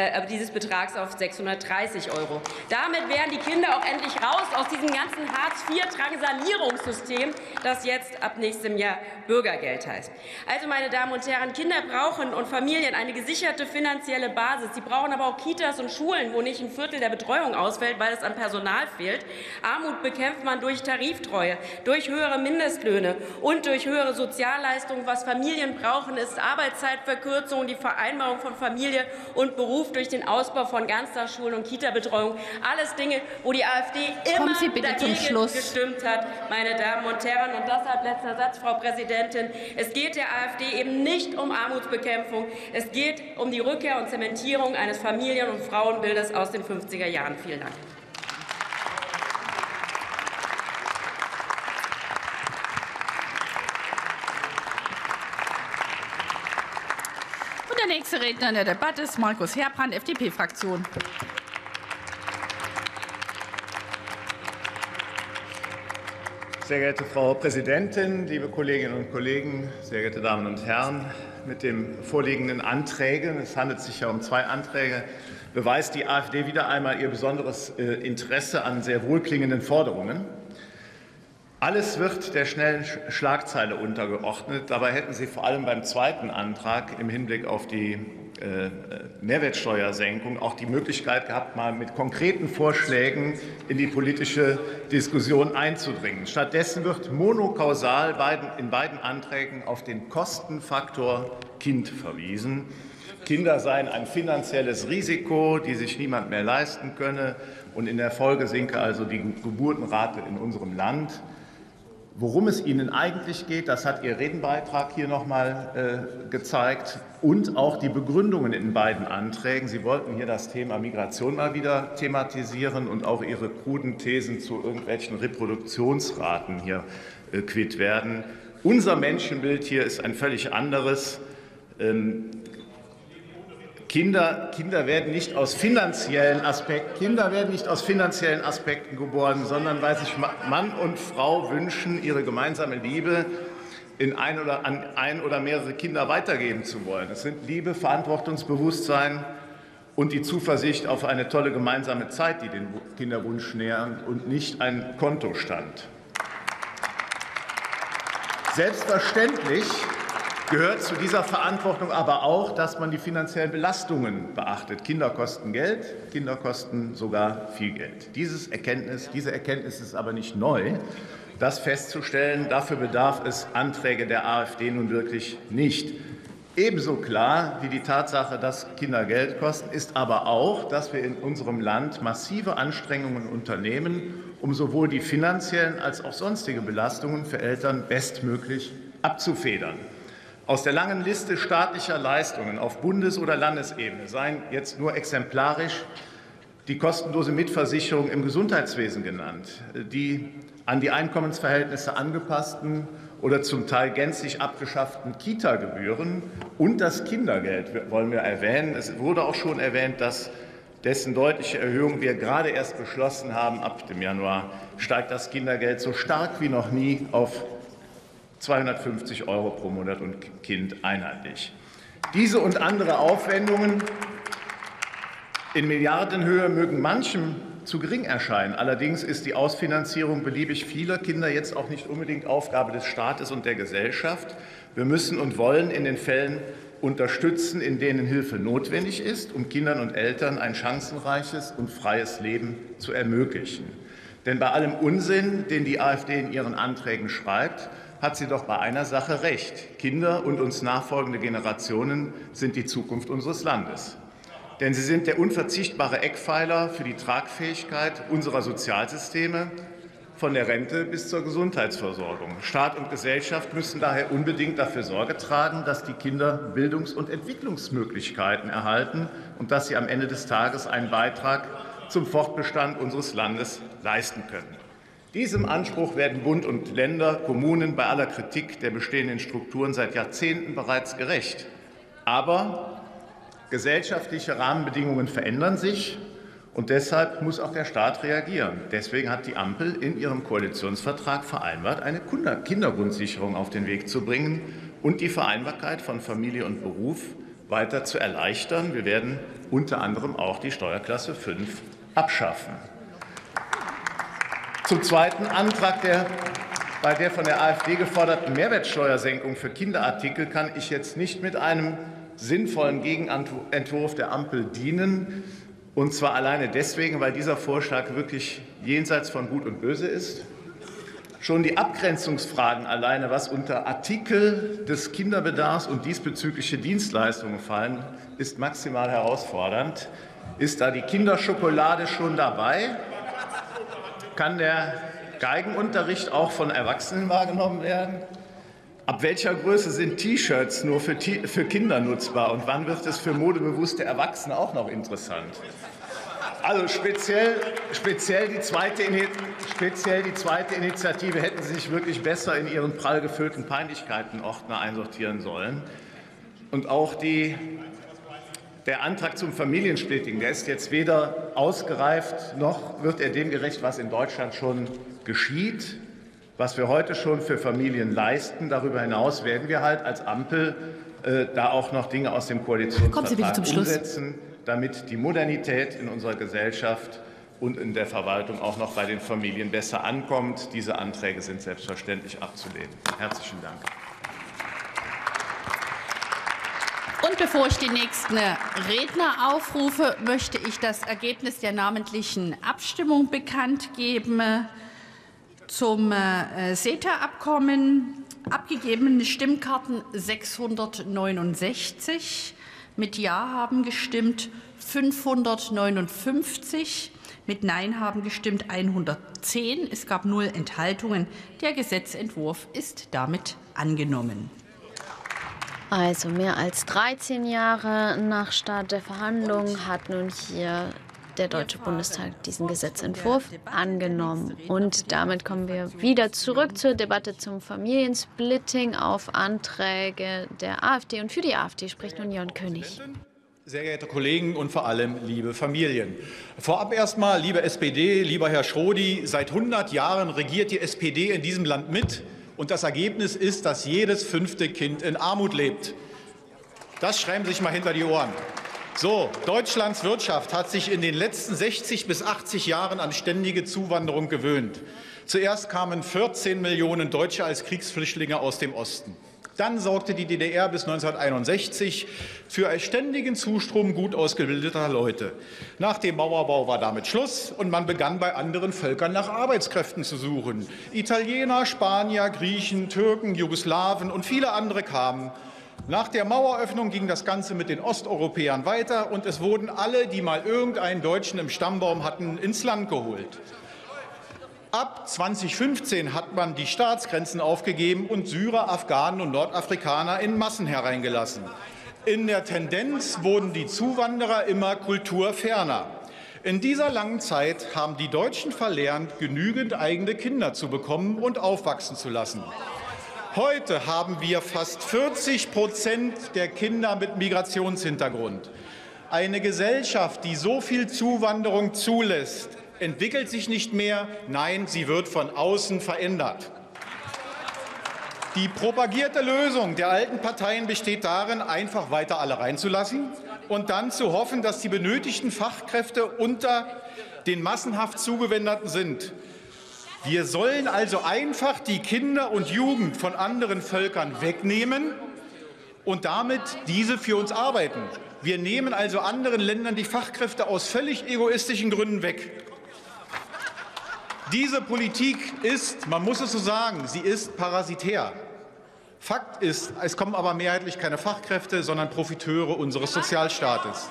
630 €. Damit wären die Kinder auch endlich raus aus diesem ganzen Hartz-IV-Drangsalierungssystem, das jetzt ab nächstem Jahr Bürgergeld heißt. Also, meine Damen und Herren, Kinder brauchen und Familien eine gesicherte finanzielle Basis. Sie brauchen aber auch Kitas und Schulen, wo nicht ein Viertel der Betreuung ausfällt, weil es an Personal fehlt. Armut bekämpft man durch Tariftreue, durch höhere Mindestlöhne und durch höhere Sozialleistungen. Was Familien brauchen, ist Arbeitszeitverkürzung, die Vereinbarung von Familie und Beruf durch den Ausbau von Ganztagsschulen und Kita-Betreuung. Alles Dinge, wo die AfD immer dagegen gestimmt hat, meine Damen und Herren. Und deshalb letzter Satz, Frau Präsidentin. Es geht der AfD eben nicht um Armutsbekämpfung. Es geht um die Rückkehr und Zementierung eines Familien- und Frauenbildes aus den 50er Jahren. Vielen Dank. Der nächste Redner in der Debatte ist Markus Herbrand, FDP-Fraktion. Sehr geehrte Frau Präsidentin, liebe Kolleginnen und Kollegen, sehr geehrte Damen und Herren! Mit den vorliegenden Anträgen, es handelt sich ja um 2 Anträge, beweist die AfD wieder einmal ihr besonderes Interesse an sehr wohlklingenden Forderungen. Alles wird der schnellen Schlagzeile untergeordnet. Dabei hätten Sie vor allem beim 2. Antrag im Hinblick auf die Mehrwertsteuersenkung auch die Möglichkeit gehabt, mal mit konkreten Vorschlägen in die politische Diskussion einzudringen. Stattdessen wird monokausal in beiden Anträgen auf den Kostenfaktor Kind verwiesen. Kinder seien ein finanzielles Risiko, die sich niemand mehr leisten könne, und in der Folge sinke also die Geburtenrate in unserem Land. Worum es Ihnen eigentlich geht, das hat Ihr Redenbeitrag hier noch mal gezeigt, und auch die Begründungen in beiden Anträgen. Sie wollten hier das Thema Migration mal wieder thematisieren und auch Ihre kruden Thesen zu irgendwelchen Reproduktionsraten hier quitt werden. Unser Menschenbild hier ist ein völlig anderes. Kinder werden nicht aus finanziellen Aspekten geboren, sondern weil sich Mann und Frau wünschen, ihre gemeinsame Liebe an ein oder mehrere Kinder weitergeben zu wollen. Es sind Liebe, Verantwortungsbewusstsein und die Zuversicht auf eine tolle gemeinsame Zeit, die den Kinderwunsch nähern, und nicht ein Kontostand. Selbstverständlich gehört zu dieser Verantwortung aber auch, dass man die finanziellen Belastungen beachtet. Kinder kosten Geld, Kinder kosten sogar viel Geld. Diese Erkenntnis ist aber nicht neu. Das festzustellen, dafür bedarf es Anträge der AfD nun wirklich nicht. Ebenso klar wie die Tatsache, dass Kinder Geld kosten, ist aber auch, dass wir in unserem Land massive Anstrengungen unternehmen, um sowohl die finanziellen als auch sonstige Belastungen für Eltern bestmöglich abzufedern. Aus der langen Liste staatlicher Leistungen auf Bundes- oder Landesebene seien jetzt nur exemplarisch die kostenlose Mitversicherung im Gesundheitswesen genannt, die an die Einkommensverhältnisse angepassten oder zum Teil gänzlich abgeschafften Kita-Gebühren und das Kindergeld wollen wir erwähnen. Es wurde auch schon erwähnt, dass dessen deutliche Erhöhung wir gerade erst beschlossen haben. Ab dem Januar steigt das Kindergeld so stark wie noch nie auf 250 € pro Monat und Kind einheitlich. Diese und andere Aufwendungen in Milliardenhöhe mögen manchem zu gering erscheinen. Allerdings ist die Ausfinanzierung beliebig vieler Kinder jetzt auch nicht unbedingt Aufgabe des Staates und der Gesellschaft. Wir müssen und wollen in den Fällen unterstützen, in denen Hilfe notwendig ist, um Kindern und Eltern ein chancenreiches und freies Leben zu ermöglichen. Denn bei allem Unsinn, den die AfD in ihren Anträgen schreibt, hat sie doch bei einer Sache recht. Kinder und uns nachfolgende Generationen sind die Zukunft unseres Landes. Denn sie sind der unverzichtbare Eckpfeiler für die Tragfähigkeit unserer Sozialsysteme, von der Rente bis zur Gesundheitsversorgung. Staat und Gesellschaft müssen daher unbedingt dafür Sorge tragen, dass die Kinder Bildungs- und Entwicklungsmöglichkeiten erhalten und dass sie am Ende des Tages einen Beitrag zum Fortbestand unseres Landes leisten können. Diesem Anspruch werden Bund und Länder, Kommunen bei aller Kritik der bestehenden Strukturen seit Jahrzehnten bereits gerecht. Aber gesellschaftliche Rahmenbedingungen verändern sich, und deshalb muss auch der Staat reagieren. Deswegen hat die Ampel in ihrem Koalitionsvertrag vereinbart, eine Kindergrundsicherung auf den Weg zu bringen und die Vereinbarkeit von Familie und Beruf weiter zu erleichtern. Wir werden unter anderem auch die Steuerklasse 5 abschaffen. Zum zweiten Antrag, bei der von der AfD geforderten Mehrwertsteuersenkung für Kinderartikel, kann ich jetzt nicht mit einem sinnvollen Gegenentwurf der Ampel dienen. Und zwar alleine deswegen, weil dieser Vorschlag wirklich jenseits von Gut und Böse ist. Schon die Abgrenzungsfragen alleine, was unter Artikel des Kinderbedarfs und diesbezügliche Dienstleistungen fallen, ist maximal herausfordernd. Ist da die Kinderschokolade schon dabei? Kann der Geigenunterricht auch von Erwachsenen wahrgenommen werden? Ab welcher Größe sind T-Shirts nur für Kinder nutzbar und wann wird es für modebewusste Erwachsene auch noch interessant? Also speziell die zweite Initiative hätten Sie sich wirklich besser in Ihren prall gefüllten Peinlichkeitenordner einsortieren sollen. Und auch der Antrag zum Familiensplitting, der ist jetzt weder ausgereift, noch wird er dem gerecht, was in Deutschland schon geschieht, was wir heute schon für Familien leisten. Darüber hinaus werden wir halt als Ampel da auch noch Dinge aus dem Koalitionsvertrag umsetzen, damit die Modernität in unserer Gesellschaft und in der Verwaltung auch noch bei den Familien besser ankommt. Diese Anträge sind selbstverständlich abzulehnen. Herzlichen Dank. Und bevor ich die nächsten Redner aufrufe, möchte ich das Ergebnis der namentlichen Abstimmung bekannt geben. Zum CETA-Abkommen abgegebene Stimmkarten 669. Mit Ja haben gestimmt 559. Mit Nein haben gestimmt 110. Es gab 0 Enthaltungen. Der Gesetzentwurf ist damit angenommen. Also mehr als 13 Jahre nach Start der Verhandlungen hat nun hier der Deutsche Bundestag diesen Gesetzentwurf angenommen. Und damit kommen wir wieder zurück zur Debatte zum Familiensplitting auf Anträge der AfD. Und für die AfD spricht nun Jörn König. Sehr geehrte Kollegen und vor allem liebe Familien. Vorab erstmal, liebe SPD, lieber Herr Schrodi, seit 100 Jahren regiert die SPD in diesem Land mit. Und das Ergebnis ist, dass jedes 5. Kind in Armut lebt. Das schreiben Sie sich mal hinter die Ohren. So, Deutschlands Wirtschaft hat sich in den letzten 60 bis 80 Jahren an ständige Zuwanderung gewöhnt. Zuerst kamen 14 Millionen Deutsche als Kriegsflüchtlinge aus dem Osten. Dann sorgte die DDR bis 1961 für einen ständigen Zustrom gut ausgebildeter Leute. Nach dem Mauerbau war damit Schluss und man begann bei anderen Völkern nach Arbeitskräften zu suchen. Italiener, Spanier, Griechen, Türken, Jugoslawen und viele andere kamen. Nach der Maueröffnung ging das Ganze mit den Osteuropäern weiter und es wurden alle, die mal irgendeinen Deutschen im Stammbaum hatten, ins Land geholt. Ab 2015 hat man die Staatsgrenzen aufgegeben und Syrer, Afghanen und Nordafrikaner in Massen hereingelassen. In der Tendenz wurden die Zuwanderer immer kulturferner. In dieser langen Zeit haben die Deutschen verlernt, genügend eigene Kinder zu bekommen und aufwachsen zu lassen. Heute haben wir fast 40% der Kinder mit Migrationshintergrund. Eine Gesellschaft, die so viel Zuwanderung zulässt, entwickelt sich nicht mehr. Nein, sie wird von außen verändert. Die propagierte Lösung der alten Parteien besteht darin, einfach weiter alle reinzulassen und dann zu hoffen, dass die benötigten Fachkräfte unter den massenhaft Zugewanderten sind. Wir sollen also einfach die Kinder und Jugend von anderen Völkern wegnehmen und damit diese für uns arbeiten. Wir nehmen also anderen Ländern die Fachkräfte aus völlig egoistischen Gründen weg. Diese Politik ist, man muss es so sagen, sie ist parasitär. Fakt ist, es kommen aber mehrheitlich keine Fachkräfte, sondern Profiteure unseres Sozialstaates.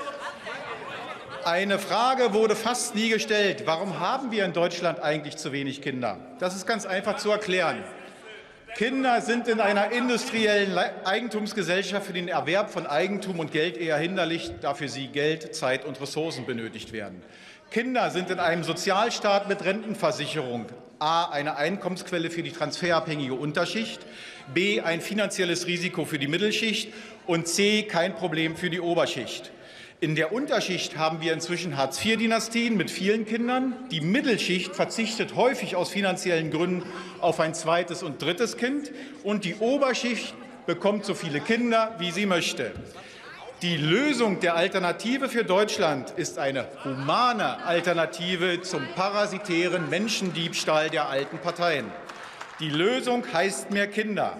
Eine Frage wurde fast nie gestellt. Warum haben wir in Deutschland eigentlich zu wenig Kinder? Das ist ganz einfach zu erklären. Kinder sind in einer industriellen Eigentumsgesellschaft für den Erwerb von Eigentum und Geld eher hinderlich, da für sie Geld, Zeit und Ressourcen benötigt werden. Kinder sind in einem Sozialstaat mit Rentenversicherung a. eine Einkommensquelle für die transferabhängige Unterschicht, b. ein finanzielles Risiko für die Mittelschicht und c. kein Problem für die Oberschicht. In der Unterschicht haben wir inzwischen Hartz-IV-Dynastien mit vielen Kindern. Die Mittelschicht verzichtet häufig aus finanziellen Gründen auf ein zweites und drittes Kind. Und die Oberschicht bekommt so viele Kinder, wie sie möchte. Die Lösung der Alternative für Deutschland ist eine humane Alternative zum parasitären Menschendiebstahl der alten Parteien. Die Lösung heißt mehr Kinder.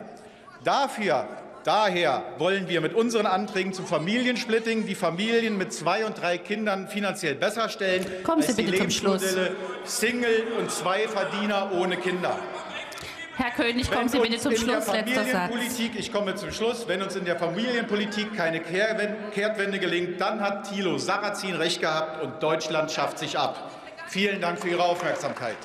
Daher wollen wir mit unseren Anträgen zum Familiensplitting die Familien mit 2 und 3 Kindern finanziell besser stellen als die Lebensmodelle Single- und Zweiverdiener ohne Kinder. Herr König, kommen Sie bitte zum Schluss. Letzter Satz. Ich komme zum Schluss. Wenn uns in der Familienpolitik keine Kehrtwende gelingt, dann hat Thilo Sarrazin recht gehabt und Deutschland schafft sich ab. Vielen Dank für Ihre Aufmerksamkeit.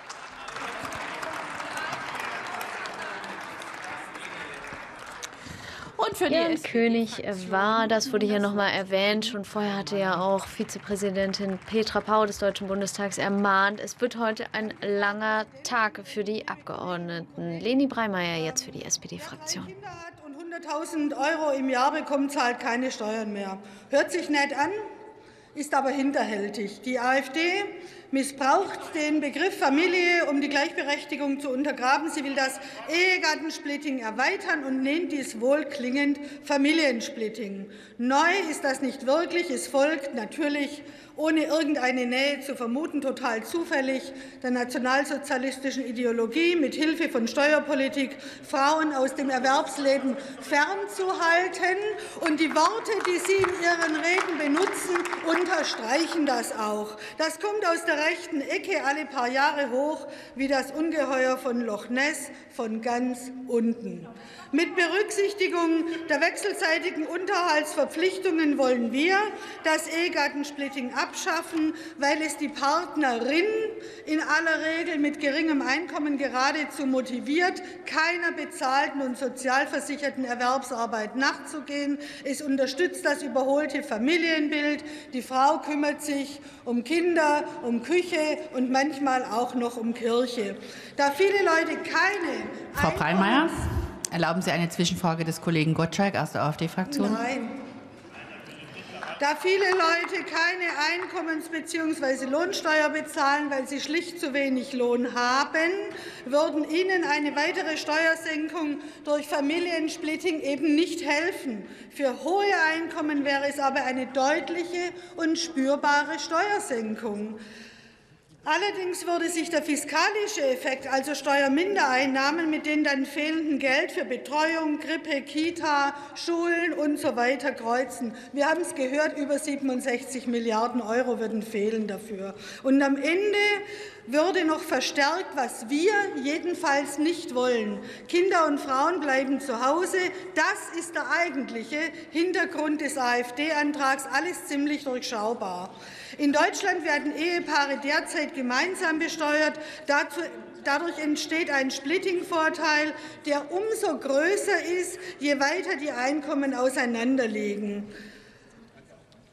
Und für Herrn König war, das wurde hier noch mal erwähnt, schon vorher hatte ja auch Vizepräsidentin Petra Pau des Deutschen Bundestags ermahnt, es wird heute ein langer Tag für die Abgeordneten. Leni Breimeyer jetzt für die SPD-Fraktion. Und 100.000 € im Jahr bekommt, zahlt keine Steuern mehr. Hört sich nett an, ist aber hinterhältig. Die AfD missbraucht den Begriff Familie, um die Gleichberechtigung zu untergraben. Sie will das Ehegattensplitting erweitern und nennt dies wohlklingend Familiensplitting. Neu ist das nicht wirklich. Es folgt natürlich, ohne irgendeine Nähe zu vermuten, total zufällig der nationalsozialistischen Ideologie, mit Hilfe von Steuerpolitik Frauen aus dem Erwerbsleben fernzuhalten. Und die Worte, die Sie in Ihren Reden benutzen, unterstreichen das auch. Das kommt aus der rechten Ecke alle paar Jahre hoch, wie das Ungeheuer von Loch Ness von ganz unten. Mit Berücksichtigung der wechselseitigen Unterhaltsverpflichtungen wollen wir das Ehegattensplitting abschaffen, weil es die Partnerin in aller Regel mit geringem Einkommen geradezu motiviert, keiner bezahlten und sozialversicherten Erwerbsarbeit nachzugehen. Es unterstützt das überholte Familienbild. Die Frau kümmert sich um Kinder, um Küche und manchmal auch noch um Kirche. Da viele Leute keine Frau Breimeyer, erlauben Sie eine Zwischenfrage des Kollegen Gottschalk aus der AfD-Fraktion? Nein. Da viele Leute keine Einkommens- bzw. Lohnsteuer bezahlen, weil sie schlicht zu wenig Lohn haben, würden ihnen eine weitere Steuersenkung durch Familiensplitting eben nicht helfen. Für hohe Einkommen wäre es aber eine deutliche und spürbare Steuersenkung. Allerdings würde sich der fiskalische Effekt, also Steuermindereinnahmen, mit den dann fehlenden Geld für Betreuung, Krippe, Kita, Schulen usw. kreuzen. Wir haben es gehört, über 67 Milliarden € würden fehlen dafür. Und am Ende würde noch verstärkt, was wir jedenfalls nicht wollen. Kinder und Frauen bleiben zu Hause. Das ist der eigentliche Hintergrund des AfD-Antrags. Alles ziemlich durchschaubar. In Deutschland werden Ehepaare derzeit gemeinsam besteuert. Dadurch entsteht ein Splitting-Vorteil, der umso größer ist, je weiter die Einkommen auseinanderliegen.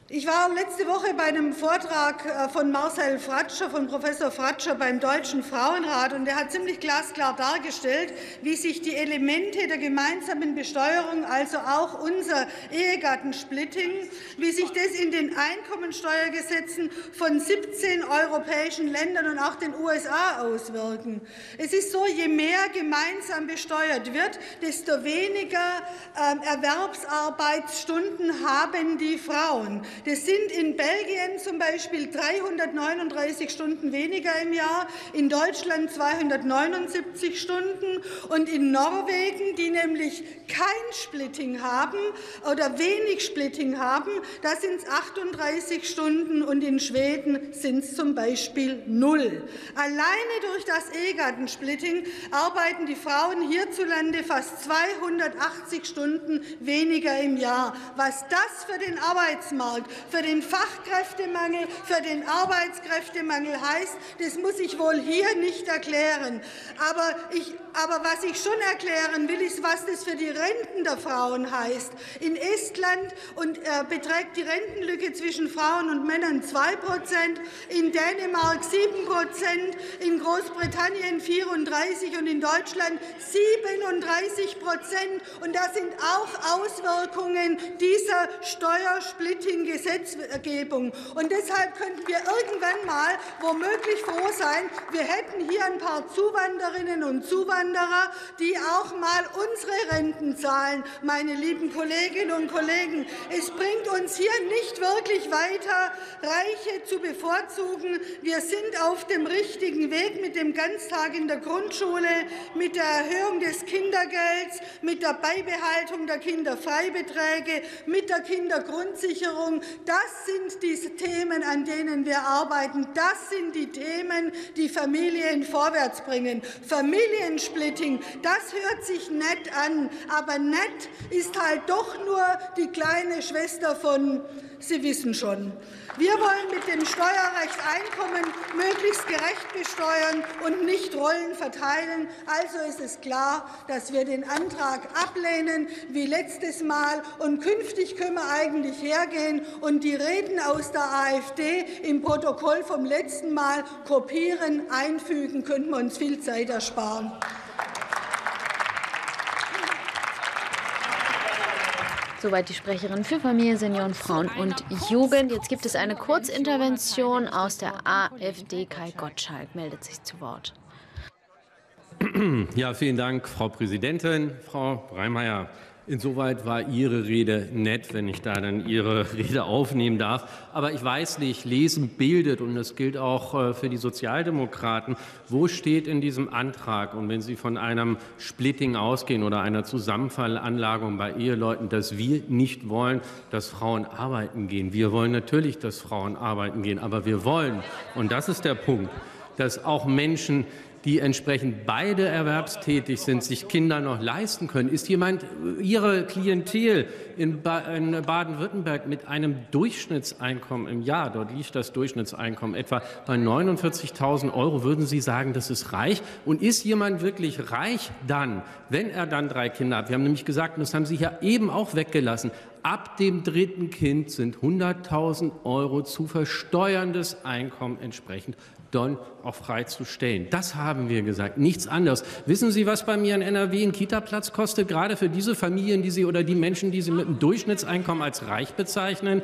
Ich war letzte Woche bei einem Vortrag von Marcel Fratscher, von Professor Fratscher beim Deutschen Frauenrat, und er hat ziemlich glasklar dargestellt, wie sich die Elemente der gemeinsamen Besteuerung, also auch unser Ehegattensplitting, wie sich das in den Einkommensteuergesetzen von 17 europäischen Ländern und auch den USA auswirken. Es ist so, je mehr gemeinsam besteuert wird, desto weniger Erwerbsarbeitsstunden haben die Frauen. Das sind in Belgien zum Beispiel 339 Stunden weniger im Jahr, in Deutschland 279 Stunden und in Norwegen, die nämlich kein Splitting haben oder wenig Splitting haben, da sind es 38 Stunden und in Schweden sind es zum Beispiel 0. Alleine durch das Ehegattensplitting arbeiten die Frauen hierzulande fast 280 Stunden weniger im Jahr. Was das für den Arbeitsmarkt, für den Fachkräftemangel, für den Arbeitskräftemangel heißt, das muss ich wohl hier nicht erklären. Aber was ich schon erklären will, ist, was das für die Renten der Frauen heißt. In Estland beträgt die Rentenlücke zwischen Frauen und Männern 2%, in Dänemark 7%, in Großbritannien 34% und in Deutschland 37%. Und das sind auch Auswirkungen dieser Steuersplitting-Gesetzgebung. Und deshalb könnten wir irgendwann mal womöglich froh sein, wir hätten hier ein paar Zuwanderinnen und Zuwanderer, die auch mal unsere Renten zahlen, meine lieben Kolleginnen und Kollegen. Es bringt uns hier nicht wirklich weiter, Reiche zu bevorzugen. Wir sind auf dem richtigen Weg mit dem Ganztag in der Grundschule, mit der Erhöhung des Kindergelds, mit der Beibehaltung der Kinderfreibeträge, mit der Kindergrundsicherung. Das sind diese Themen, an denen wir arbeiten. Das sind die Themen, die Familien vorwärts bringen. Familiensplitting, das hört sich nett an, aber nett ist halt doch nur die kleine Schwester von, Sie wissen schon. Wir wollen mit dem Steuerrecht Einkommen möglichst gerecht besteuern und nicht Rollen verteilen. Also ist es klar, dass wir den Antrag ablehnen, wie letztes Mal. Und künftig können wir eigentlich hergehen und die Reden aus der AfD im Protokoll vom letzten Mal kopieren, einfügen, könnten wir uns viel Zeit ersparen. Soweit die Sprecherin für Familie, Senioren, Frauen und Jugend. Jetzt gibt es eine Kurzintervention aus der AfD. Kai Gottschalk meldet sich zu Wort. Ja, vielen Dank, Frau Präsidentin. Frau Breimeyer, insoweit war Ihre Rede nett, wenn ich da dann Ihre Rede aufnehmen darf. Aber ich weiß nicht, Lesen bildet, und das gilt auch für die Sozialdemokraten. Wo steht in diesem Antrag, und wenn Sie von einem Splitting ausgehen oder einer Zusammenfallanlagung bei Eheleuten, dass wir nicht wollen, dass Frauen arbeiten gehen? Wir wollen natürlich, dass Frauen arbeiten gehen, aber wir wollen, und das ist der Punkt, dass auch Menschen, die entsprechend beide erwerbstätig sind, sich Kinder noch leisten können. Ist jemand, Ihre Klientel in Baden-Württemberg mit einem Durchschnittseinkommen im Jahr, dort liegt das Durchschnittseinkommen etwa bei 49.000 €, würden Sie sagen, das ist reich? Und ist jemand wirklich reich dann, wenn er dann 3 Kinder hat? Wir haben nämlich gesagt, und das haben Sie ja eben auch weggelassen, ab dem 3. Kind sind 100.000 € zu versteuerndes Einkommen entsprechend dann auch freizustellen. Das haben wir gesagt, nichts anderes. Wissen Sie, was bei mir in NRW ein Kita-Platz kostet, gerade für diese Familien, die Sie oder die Menschen, die Sie mit einem Durchschnittseinkommen als reich bezeichnen?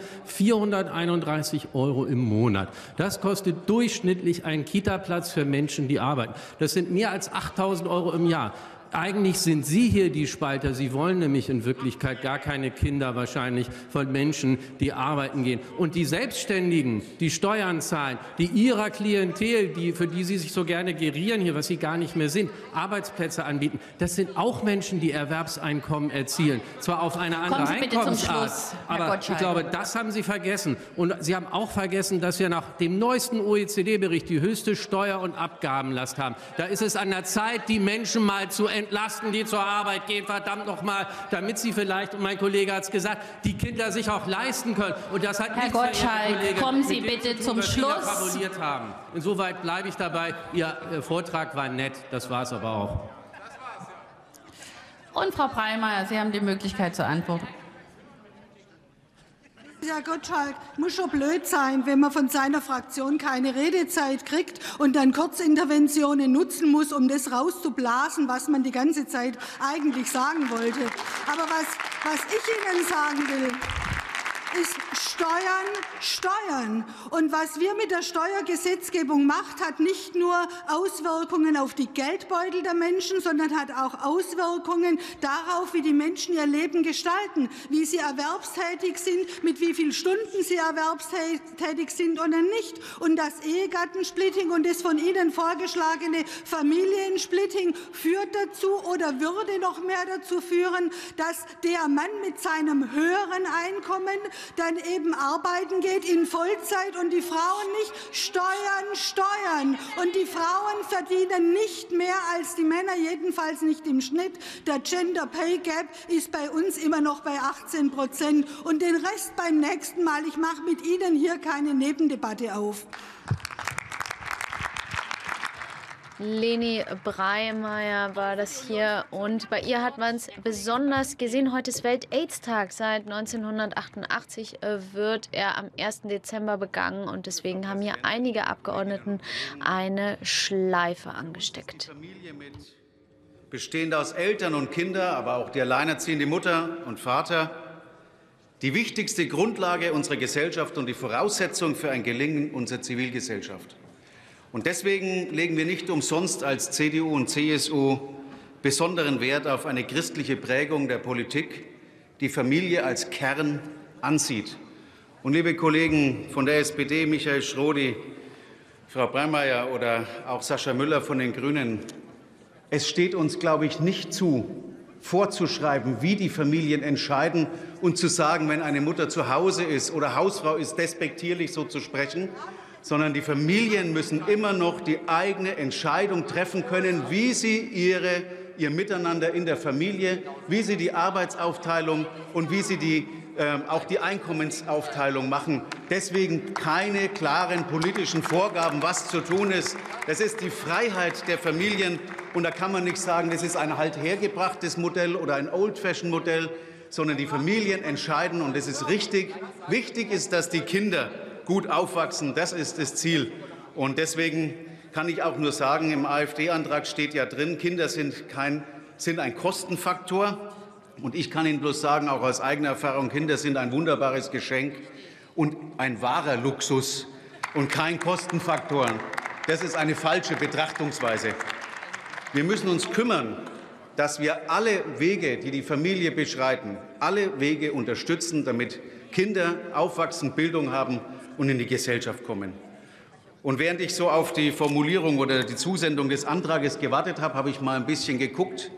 431 € im Monat. Das kostet durchschnittlich ein Kita-Platz für Menschen, die arbeiten. Das sind mehr als 8.000 € im Jahr. Eigentlich sind Sie hier die Spalter. Sie wollen nämlich in Wirklichkeit gar keine Kinder wahrscheinlich von Menschen, die arbeiten gehen. Und die Selbstständigen, die Steuern zahlen, die ihrer Klientel, für die Sie sich so gerne gerieren hier, was Sie gar nicht mehr sind, Arbeitsplätze anbieten, das sind auch Menschen, die Erwerbseinkommen erzielen. Zwar auf eine andere Einkommensart, aber ich glaube, das haben Sie vergessen. Und Sie haben auch vergessen, dass wir nach dem neuesten OECD-Bericht die höchste Steuer- und Abgabenlast haben. Da ist es an der Zeit, die Menschen mal zu entlasten, die zur Arbeit gehen, verdammt noch mal, damit sie vielleicht, und mein Kollege hat es gesagt, die Kinder sich auch leisten können. Und das hat Herr Gottschalk, kommen Sie bitte zum Schluss. Fabuliert haben. Insoweit bleibe ich dabei. Ihr Vortrag war nett, das war es aber auch. Und Frau Breimeyer, Sie haben die Möglichkeit zur Antwort. Herr Gottschalk, muss schon blöd sein, wenn man von seiner Fraktion keine Redezeit kriegt und dann Kurzinterventionen nutzen muss, um das rauszublasen, was man die ganze Zeit eigentlich sagen wollte. Aber was ich Ihnen sagen will, ist Steuern. Und was wir mit der Steuergesetzgebung macht, hat nicht nur Auswirkungen auf die Geldbeutel der Menschen, sondern hat auch Auswirkungen darauf, wie die Menschen ihr Leben gestalten, wie sie erwerbstätig sind, mit wie vielen Stunden sie erwerbstätig sind oder nicht. Und das Ehegattensplitting und das von Ihnen vorgeschlagene Familiensplitting führt dazu oder würde noch mehr dazu führen, dass der Mann mit seinem höheren Einkommen dann eben arbeiten geht in Vollzeit und die Frauen nicht. Steuern. Und die Frauen verdienen nicht mehr als die Männer, jedenfalls nicht im Schnitt. Der Gender Pay Gap ist bei uns immer noch bei 18%. Und den Rest beim nächsten Mal. Ich mache mit Ihnen hier keine Nebendebatte auf. Leni Breimeyer war das hier und bei ihr hat man es besonders gesehen. Heute ist Welt-AIDS-Tag. Seit 1988 wird er am 1. Dezember begangen und deswegen haben hier einige Abgeordneten eine Schleife angesteckt. Bestehend aus Eltern und Kindern, aber auch die alleinerziehende Mutter und Vater, die wichtigste Grundlage unserer Gesellschaft und die Voraussetzung für ein Gelingen unserer Zivilgesellschaft. Und deswegen legen wir nicht umsonst als CDU und CSU besonderen Wert auf eine christliche Prägung der Politik, die Familie als Kern ansieht. Und liebe Kollegen von der SPD, Michael Schrodi, Frau Breimeyer oder auch Sascha Müller von den Grünen, es steht uns, glaube ich, nicht zu, vorzuschreiben, wie die Familien entscheiden und zu sagen, wenn eine Mutter zu Hause ist oder Hausfrau ist, despektierlich so zu sprechen, sondern die Familien müssen immer noch die eigene Entscheidung treffen können, wie sie ihr Miteinander in der Familie, wie sie die Arbeitsaufteilung und wie sie auch die Einkommensaufteilung machen. Deswegen keine klaren politischen Vorgaben, was zu tun ist. Das ist die Freiheit der Familien. Und da kann man nicht sagen, das ist ein althergebrachtes Modell oder ein Old-Fashioned-Modell, sondern die Familien entscheiden. Und das ist richtig. Wichtig ist, dass die Kinder gut aufwachsen, das ist das Ziel. Und deswegen kann ich auch nur sagen, im AfD-Antrag steht ja drin, Kinder sind ein Kostenfaktor. Und ich kann Ihnen bloß sagen, auch aus eigener Erfahrung, Kinder sind ein wunderbares Geschenk und ein wahrer Luxus und kein Kostenfaktor. Das ist eine falsche Betrachtungsweise. Wir müssen uns kümmern, dass wir alle Wege, die die Familie beschreiten, alle Wege unterstützen, damit Kinder aufwachsen, Bildung haben und in die Gesellschaft kommen. Und während ich so auf die Formulierung oder die Zusendung des Antrages gewartet habe, habe ich mal ein bisschen geguckt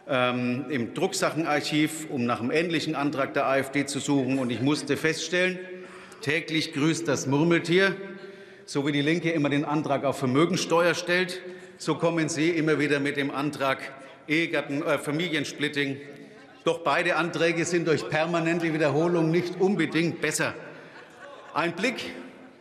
im Drucksachenarchiv, um nach einem ähnlichen Antrag der AfD zu suchen. Und ich musste feststellen, täglich grüßt das Murmeltier. So wie die Linke immer den Antrag auf Vermögensteuer stellt, so kommen Sie immer wieder mit dem Antrag Familiensplitting. Doch beide Anträge sind durch permanente Wiederholung nicht unbedingt besser. Ein Blick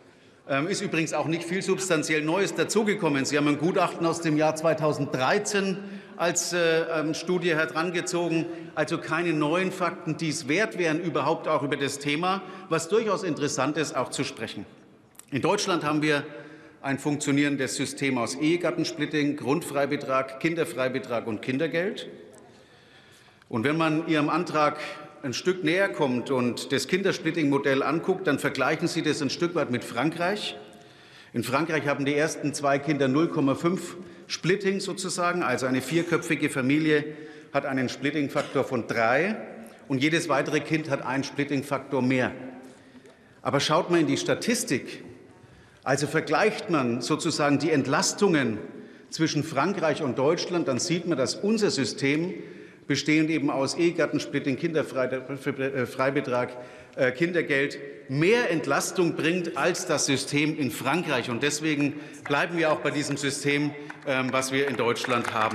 ist übrigens auch nicht viel substanziell Neues dazugekommen. Sie haben ein Gutachten aus dem Jahr 2013 als Studie herangezogen, also keine neuen Fakten, die es wert wären, überhaupt auch über das Thema, was durchaus interessant ist, auch zu sprechen. In Deutschland haben wir ein funktionierendes System aus Ehegattensplitting, Grundfreibetrag, Kinderfreibetrag und Kindergeld. Und wenn man Ihrem Antrag ein Stück näher kommt und das Kindersplitting-Modell anguckt, dann vergleichen Sie das ein Stück weit mit Frankreich. In Frankreich haben die ersten 2 Kinder 0,5 Splitting sozusagen, also eine 4-köpfige Familie hat einen Splitting-Faktor von 3 und jedes weitere Kind hat einen Splitting-Faktor mehr. Aber schaut man in die Statistik, also vergleicht man sozusagen die Entlastungen zwischen Frankreich und Deutschland, dann sieht man, dass unser System, bestehend eben aus Ehegattensplitting, Kinderfreibetrag, Kindergeld, mehr Entlastung bringt als das System in Frankreich. Und deswegen bleiben wir auch bei diesem System, was wir in Deutschland haben.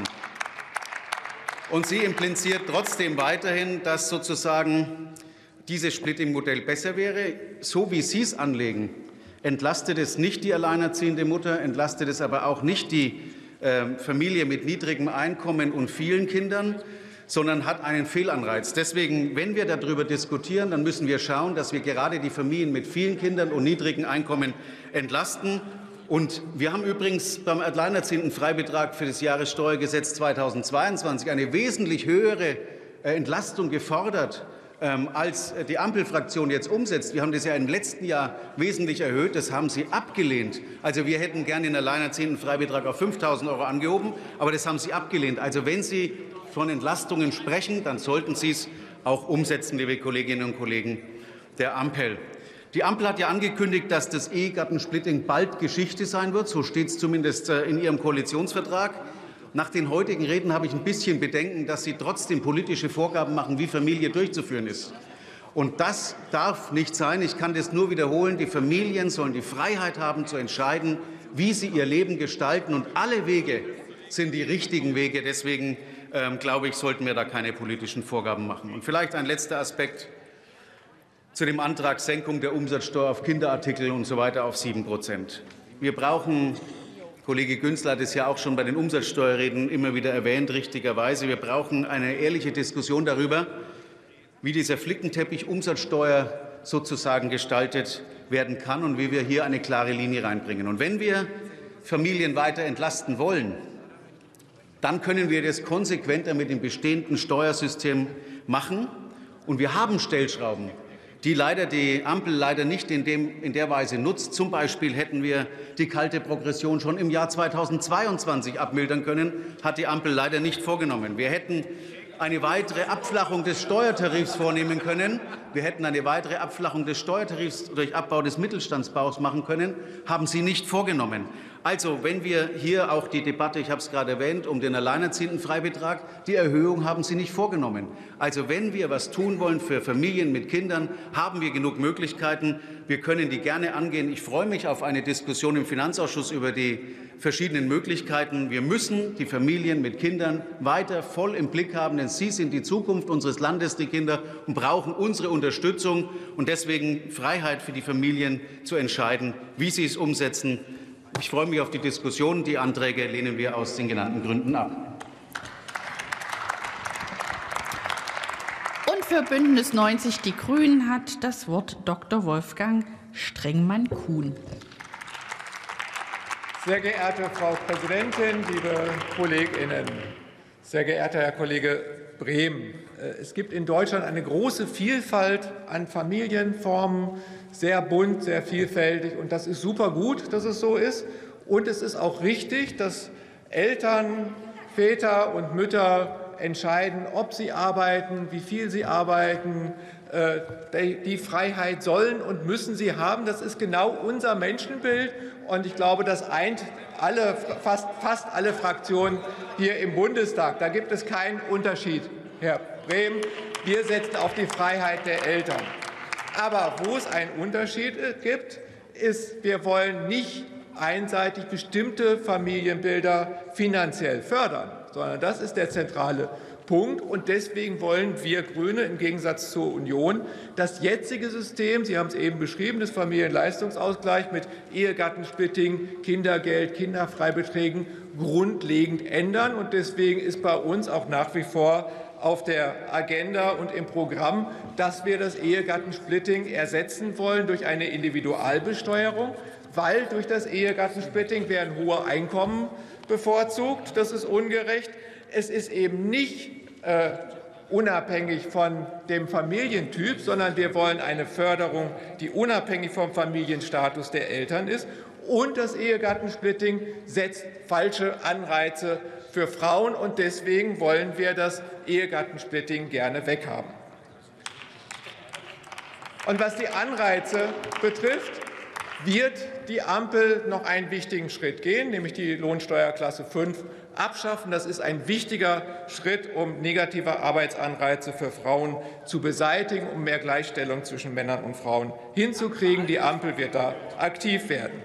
Und sie impliziert trotzdem weiterhin, dass sozusagen dieses Splitting-Modell besser wäre. So wie Sie es anlegen, entlastet es nicht die alleinerziehende Mutter, entlastet es aber auch nicht die Familie mit niedrigem Einkommen und vielen Kindern, sondern hat einen Fehlanreiz. Deswegen, wenn wir darüber diskutieren, dann müssen wir schauen, dass wir gerade die Familien mit vielen Kindern und niedrigen Einkommen entlasten. Und wir haben übrigens beim Alleinerziehendenfreibetrag für das Jahressteuergesetz 2022 eine wesentlich höhere Entlastung gefordert, als die Ampelfraktion jetzt umsetzt. Wir haben das ja im letzten Jahr wesentlich erhöht. Das haben Sie abgelehnt. Also wir hätten gerne den Alleinerziehendenfreibetrag auf 5.000 € angehoben, aber das haben Sie abgelehnt. Also wenn Sie von Entlastungen sprechen, dann sollten Sie es auch umsetzen, liebe Kolleginnen und Kollegen der Ampel. Die Ampel hat ja angekündigt, dass das Ehegattensplitting bald Geschichte sein wird. So steht es zumindest in ihrem Koalitionsvertrag. Nach den heutigen Reden habe ich ein bisschen Bedenken, dass Sie trotzdem politische Vorgaben machen, wie Familie durchzuführen ist. Und das darf nicht sein. Ich kann das nur wiederholen. Die Familien sollen die Freiheit haben, zu entscheiden, wie sie ihr Leben gestalten. Und alle Wege sind die richtigen Wege. Deswegen, glaube ich, sollten wir da keine politischen Vorgaben machen. Und vielleicht ein letzter Aspekt zu dem Antrag Senkung der Umsatzsteuer auf Kinderartikel und so weiter auf 7%. Wir brauchen, Kollege Günzler hat es ja auch schon bei den Umsatzsteuerreden immer wieder erwähnt, richtigerweise, wir brauchen eine ehrliche Diskussion darüber, wie dieser Flickenteppich Umsatzsteuer sozusagen gestaltet werden kann und wie wir hier eine klare Linie reinbringen. Und wenn wir Familien weiter entlasten wollen, dann können wir das konsequenter mit dem bestehenden Steuersystem machen. Und wir haben Stellschrauben, die Ampel leider nicht in der Weise nutzt. Zum Beispiel hätten wir die kalte Progression schon im Jahr 2022 abmildern können, hat die Ampel leider nicht vorgenommen. Wir hätten eine weitere Abflachung des Steuertarifs vornehmen können. Wir hätten eine weitere Abflachung des Steuertarifs durch Abbau des Mittelstandsbaus machen können, haben Sie nicht vorgenommen. Also, wenn wir hier auch die Debatte, ich habe es gerade erwähnt, um den Alleinerziehendenfreibetrag, die Erhöhung haben Sie nicht vorgenommen. Also, wenn wir etwas tun wollen für Familien mit Kindern, haben wir genug Möglichkeiten. Wir können die gerne angehen. Ich freue mich auf eine Diskussion im Finanzausschuss über die verschiedenen Möglichkeiten. Wir müssen die Familien mit Kindern weiter voll im Blick haben, denn sie sind die Zukunft unseres Landes, die Kinder, und brauchen unsere Unterstützung. Und deswegen Freiheit für die Familien zu entscheiden, wie sie es umsetzen. Ich freue mich auf die Diskussion. Die Anträge lehnen wir aus den genannten Gründen ab. Und für Bündnis 90 Die Grünen hat das Wort Dr. Wolfgang Strengmann-Kuhn. Sehr geehrte Frau Präsidentin, liebe KollegInnen, sehr geehrter Herr Kollege Brehm! Es gibt in Deutschland eine große Vielfalt an Familienformen, sehr bunt, sehr vielfältig. Und das ist super gut, dass es so ist. Und es ist auch richtig, dass Eltern, Väter und Mütter entscheiden, ob sie arbeiten, wie viel sie arbeiten. Die Freiheit sollen und müssen sie haben. Das ist genau unser Menschenbild. Und ich glaube, das eint fast alle Fraktionen hier im Bundestag. Da gibt es keinen Unterschied, Herr Brehm. Wir setzen auf die Freiheit der Eltern. Aber wo es einen Unterschied gibt, ist, wir wollen nicht einseitig bestimmte Familienbilder finanziell fördern, sondern das ist der zentrale Punkt. Und deswegen wollen wir Grüne im Gegensatz zur Union das jetzige System, Sie haben es eben beschrieben, des Familienleistungsausgleichs mit Ehegattensplitting, Kindergeld, Kinderfreibeträgen grundlegend ändern. Und deswegen ist bei uns auch nach wie vor auf der Agenda und im Programm, dass wir das Ehegattensplitting ersetzen wollen durch eine Individualbesteuerung, weil durch das Ehegattensplitting werden hohe Einkommen bevorzugt. Das ist ungerecht. Es ist eben nicht unabhängig von dem Familientyp, sondern wir wollen eine Förderung, die unabhängig vom Familienstatus der Eltern ist. Und das Ehegattensplitting setzt falsche Anreize für Frauen. Und deswegen wollen wir das Ehegattensplitting gerne weghaben. Und was die Anreize betrifft, wird die Ampel noch einen wichtigen Schritt gehen, nämlich die Lohnsteuerklasse 5 abschaffen. Das ist ein wichtiger Schritt, um negative Arbeitsanreize für Frauen zu beseitigen, um mehr Gleichstellung zwischen Männern und Frauen hinzukriegen. Die Ampel wird da aktiv werden.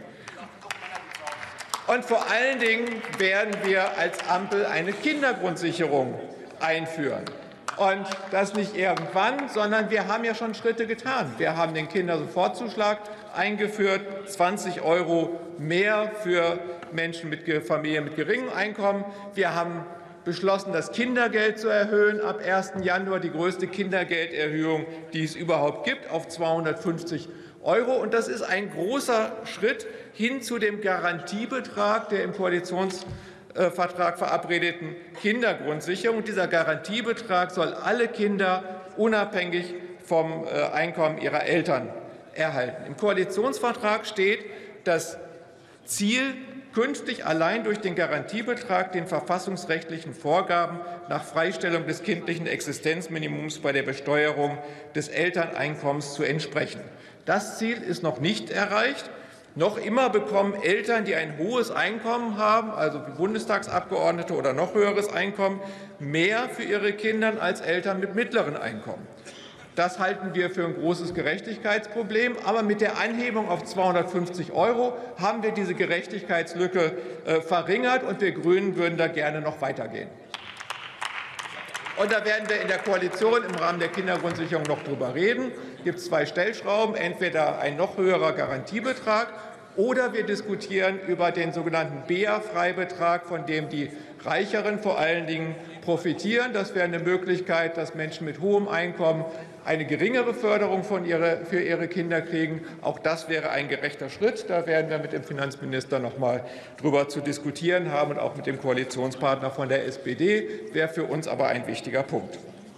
Und vor allen Dingen werden wir als Ampel eine Kindergrundsicherung einführen. Und das nicht irgendwann, sondern wir haben ja schon Schritte getan. Wir haben den Kindersofortzuschlag eingeführt, 20 € mehr für Menschen mit Familien mit geringem Einkommen. Wir haben beschlossen, das Kindergeld zu erhöhen ab 1. Januar, die größte Kindergelderhöhung, die es überhaupt gibt, auf 250 €. Und das ist ein großer Schritt hin zu dem Garantiebetrag der im Koalitionsvertrag verabredeten Kindergrundsicherung. Und dieser Garantiebetrag soll alle Kinder unabhängig vom Einkommen ihrer Eltern erhalten. Im Koalitionsvertrag steht das Ziel, künftig allein durch den Garantiebetrag den verfassungsrechtlichen Vorgaben nach Freistellung des kindlichen Existenzminimums bei der Besteuerung des Elterneinkommens zu entsprechen. Das Ziel ist noch nicht erreicht. Noch immer bekommen Eltern, die ein hohes Einkommen haben, also wie Bundestagsabgeordnete oder noch höheres Einkommen, mehr für ihre Kinder als Eltern mit mittleren Einkommen. Das halten wir für ein großes Gerechtigkeitsproblem. Aber mit der Anhebung auf 250 € haben wir diese Gerechtigkeitslücke verringert, und wir Grünen würden da gerne noch weitergehen. Und da werden wir in der Koalition im Rahmen der Kindergrundsicherung noch drüber reden. Es gibt 2 Stellschrauben, entweder ein noch höherer Garantiebetrag oder wir diskutieren über den sogenannten BEA-Freibetrag, von dem die Reicheren vor allen Dingen profitieren. Das wäre eine Möglichkeit, dass Menschen mit hohem Einkommen eine geringere Förderung für ihre Kinder kriegen. Auch das wäre ein gerechter Schritt. Da werden wir mit dem Finanzminister noch mal drüber zu diskutieren haben, und auch mit dem Koalitionspartner von der SPD. Wäre für uns aber ein wichtiger Punkt.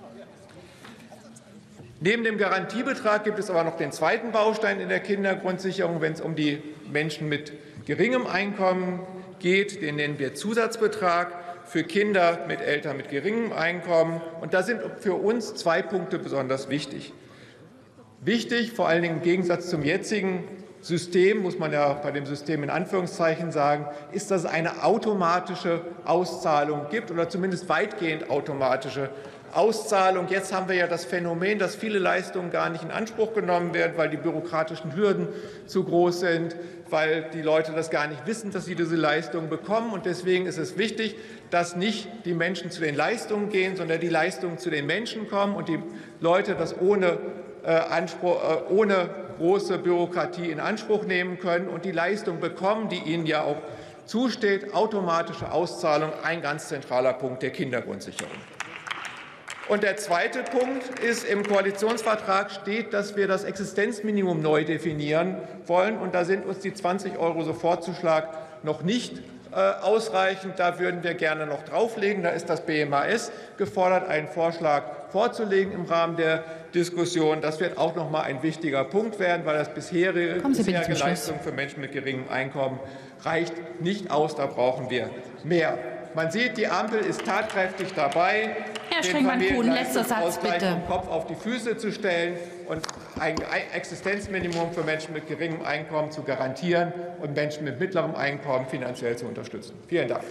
Neben dem Garantiebetrag gibt es aber noch den zweiten Baustein in der Kindergrundsicherung, wenn es um die Menschen mit geringem Einkommen geht. Den nennen wir Zusatzbetrag für Kinder mit Eltern mit geringem Einkommen. Und da sind für uns 2 Punkte besonders wichtig. Wichtig, vor allen Dingen im Gegensatz zum jetzigen System, muss man ja bei dem System in Anführungszeichen sagen, ist, dass es eine automatische Auszahlung gibt, oder zumindest weitgehend automatische Auszahlung. Jetzt haben wir ja das Phänomen, dass viele Leistungen gar nicht in Anspruch genommen werden, weil die bürokratischen Hürden zu groß sind, weil die Leute das gar nicht wissen, dass sie diese Leistungen bekommen. Und deswegen ist es wichtig, dass nicht die Menschen zu den Leistungen gehen, sondern die Leistungen zu den Menschen kommen und die Leute das ohne große Bürokratie in Anspruch nehmen können und die Leistung bekommen, die ihnen ja auch zusteht. Automatische Auszahlung, ein ganz zentraler Punkt der Kindergrundsicherung. Und der zweite Punkt ist, im Koalitionsvertrag steht, dass wir das Existenzminimum neu definieren wollen. Und da sind uns die 20 € Sofortzuschlag noch nicht ausreichend. Da würden wir gerne noch drauflegen. Da ist das BMAS gefordert, einen Vorschlag vorzulegen im Rahmen der Diskussion. Das wird auch noch mal ein wichtiger Punkt werden, weil das bisherige Leistung für Menschen mit geringem Einkommen reicht nicht aus. Da brauchen wir mehr. Man sieht, die Ampel ist tatkräftig dabei, Herr den Familienleistungsausgleich vom Kopf auf die Füße zu stellen und ein Existenzminimum für Menschen mit geringem Einkommen zu garantieren und Menschen mit mittlerem Einkommen finanziell zu unterstützen. Vielen Dank.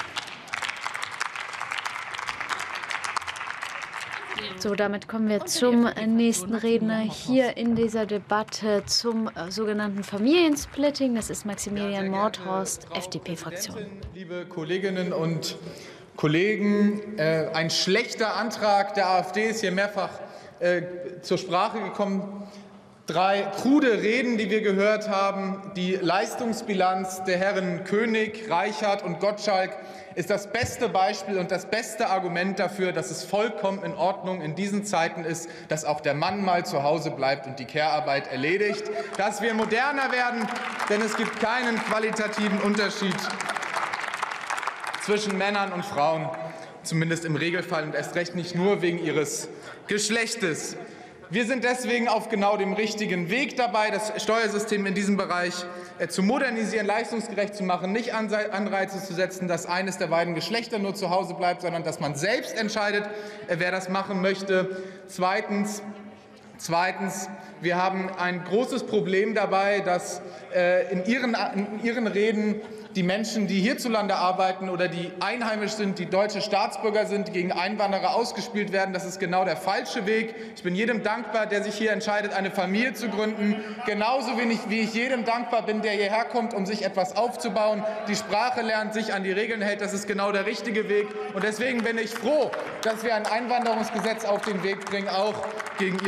So, damit kommen wir zum nächsten Redner hier in dieser Debatte zum sogenannten Familiensplitting. Das ist Maximilian Mordhorst, FDP-Fraktion. Liebe Kolleginnen und Kollegen, ein schlechter Antrag der AfD ist hier mehrfach zur Sprache gekommen. 3 krude Reden, die wir gehört haben. Die Leistungsbilanz der Herren König, Reichert und Gottschalk ist das beste Beispiel und das beste Argument dafür, dass es vollkommen in Ordnung in diesen Zeiten ist, dass auch der Mann mal zu Hause bleibt und die Care-Arbeit erledigt, dass wir moderner werden, denn es gibt keinen qualitativen Unterschied zwischen Männern und Frauen, zumindest im Regelfall, und erst recht nicht nur wegen ihres Geschlechtes. Wir sind deswegen auf genau dem richtigen Weg dabei, das Steuersystem in diesem Bereich zu modernisieren, leistungsgerecht zu machen, nicht Anreize zu setzen, dass eines der beiden Geschlechter nur zu Hause bleibt, sondern dass man selbst entscheidet, wer das machen möchte. Zweitens, wir haben ein großes Problem dabei, dass in Ihren Reden die Menschen, die hierzulande arbeiten oder die einheimisch sind, die deutsche Staatsbürger sind, gegen Einwanderer ausgespielt werden. Das ist genau der falsche Weg. Ich bin jedem dankbar, der sich hier entscheidet, eine Familie zu gründen. Genauso wenig wie ich jedem dankbar bin, der hierher kommt, um sich etwas aufzubauen, die Sprache lernt, sich an die Regeln hält. Das ist genau der richtige Weg. Und deswegen bin ich froh, dass wir ein Einwanderungsgesetz auf den Weg bringen, auch gegen Ihre kruden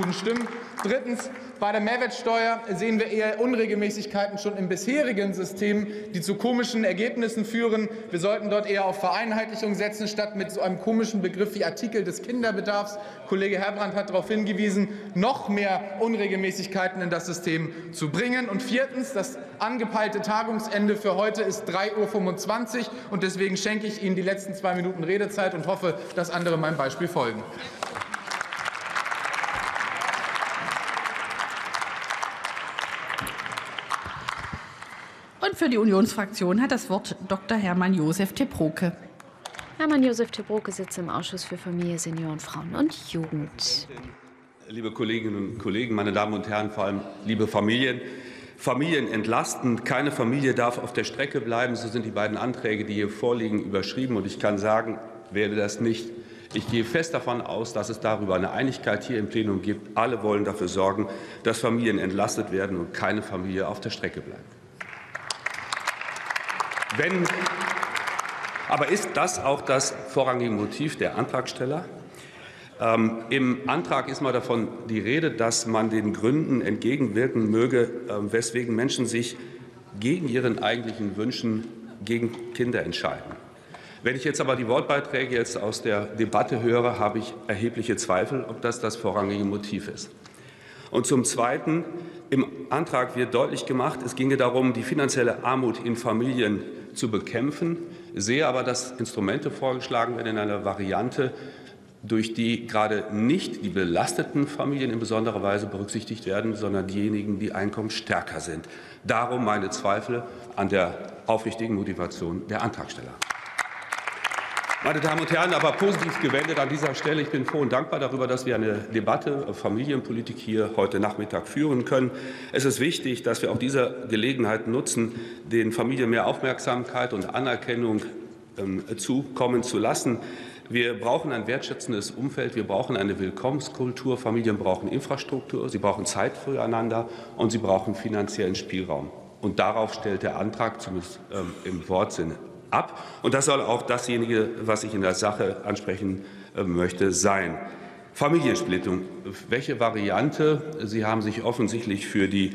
diesen Stimmen. Drittens, bei der Mehrwertsteuer sehen wir eher Unregelmäßigkeiten schon im bisherigen System, die zu komischen Ergebnissen führen. Wir sollten dort eher auf Vereinheitlichung setzen, statt mit so einem komischen Begriff wie Artikel des Kinderbedarfs. Kollege Heerbrand hat darauf hingewiesen, noch mehr Unregelmäßigkeiten in das System zu bringen. Und viertens, das angepeilte Tagungsende für heute ist 3:25 Uhr. Und deswegen schenke ich Ihnen die letzten 2 Minuten Redezeit und hoffe, dass andere meinem Beispiel folgen. Und für die Unionsfraktion hat das Wort Dr. Hermann Josef Tebroke. Hermann Josef Tebroke sitzt im Ausschuss für Familie, Senioren, Frauen und Jugend. Liebe Kolleginnen und Kollegen, meine Damen und Herren, vor allem liebe Familien. Familien entlasten. Keine Familie darf auf der Strecke bleiben. So sind die beiden Anträge, die hier vorliegen, überschrieben. Und ich kann sagen, werde das nicht. Ich gehe fest davon aus, dass es darüber eine Einigkeit hier im Plenum gibt. Alle wollen dafür sorgen, dass Familien entlastet werden und keine Familie auf der Strecke bleibt. Aber ist das auch das vorrangige Motiv der Antragsteller? Im Antrag ist mal davon die Rede, dass man den Gründen entgegenwirken möge, weswegen Menschen sich gegen ihren eigentlichen Wünschen gegen Kinder entscheiden. Wenn ich jetzt aber die Wortbeiträge jetzt aus der Debatte höre, habe ich erhebliche Zweifel, ob das das vorrangige Motiv ist. Und zum Zweiten, im Antrag wird deutlich gemacht, es ginge darum, die finanzielle Armut in Familien zu bekämpfen. Ich sehe aber, dass Instrumente vorgeschlagen werden in einer Variante, durch die gerade nicht die belasteten Familien in besonderer Weise berücksichtigt werden, sondern diejenigen, die einkommensstärker sind. Darum meine Zweifel an der aufrichtigen Motivation der Antragsteller. Meine Damen und Herren, aber positiv gewendet an dieser Stelle. Ich bin froh und dankbar darüber, dass wir eine Debatte auf Familienpolitik hier heute Nachmittag führen können. Es ist wichtig, dass wir auch diese Gelegenheit nutzen, den Familien mehr Aufmerksamkeit und Anerkennung zukommen zu lassen. Wir brauchen ein wertschätzendes Umfeld, wir brauchen eine Willkommenskultur. Familien brauchen Infrastruktur, sie brauchen Zeit füreinander und sie brauchen finanziellen Spielraum. Und darauf stellt der Antrag zumindest im Wortsinne ab. Und das soll auch dasjenige, was ich in der Sache ansprechen möchte, sein. Familiensplittung. Welche Variante? Sie haben sich offensichtlich für die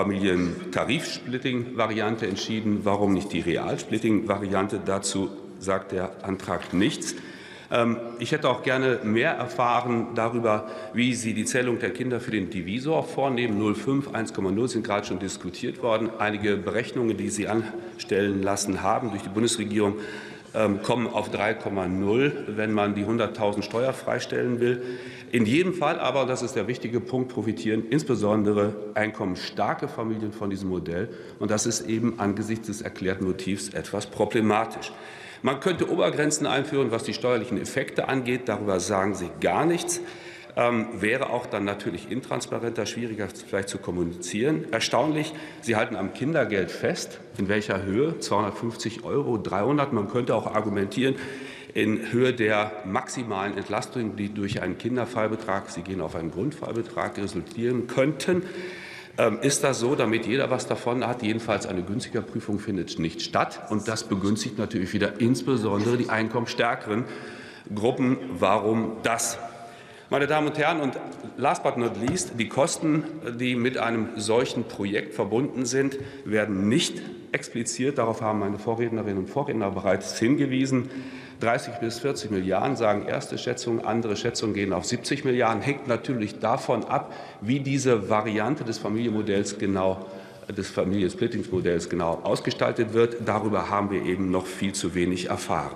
Familientarifsplitting-Variante entschieden. Warum nicht die Realsplitting-Variante? Dazu sagt der Antrag nichts. Ich hätte auch gerne mehr erfahren darüber, wie Sie die Zählung der Kinder für den Divisor vornehmen. 0,5, 1,0 sind gerade schon diskutiert worden. Einige Berechnungen, die Sie anstellen lassen haben durch die Bundesregierung, kommen auf 3,0, wenn man die 100.000 steuerfrei stellen will. In jedem Fall aber, das ist der wichtige Punkt, profitieren insbesondere einkommensstarke Familien von diesem Modell. Und das ist eben angesichts des erklärten Motivs etwas problematisch. Man könnte Obergrenzen einführen, was die steuerlichen Effekte angeht. Darüber sagen Sie gar nichts. Wäre auch dann natürlich intransparenter, schwieriger vielleicht zu kommunizieren. Erstaunlich, Sie halten am Kindergeld fest. In welcher Höhe? 250 €, 300. Man könnte auch argumentieren, in Höhe der maximalen Entlastung, die durch einen Kinderfreibetrag, Sie gehen auf einen Grundfreibetrag, resultieren könnten. Ist das so, damit jeder was davon hat? Jedenfalls eine günstige Prüfung findet nicht statt. Und das begünstigt natürlich wieder insbesondere die einkommensstärkeren Gruppen. Warum das? Meine Damen und Herren, und last but not least, die Kosten, die mit einem solchen Projekt verbunden sind, werden nicht expliziert. Darauf haben meine Vorrednerinnen und Vorredner bereits hingewiesen. 30 bis 40 Milliarden sagen erste Schätzungen, andere Schätzungen gehen auf 70 Milliarden. Hängt natürlich davon ab, wie diese Variante des Familienmodells genau, des Familiensplittingsmodells genau ausgestaltet wird. Darüber haben wir eben noch viel zu wenig erfahren.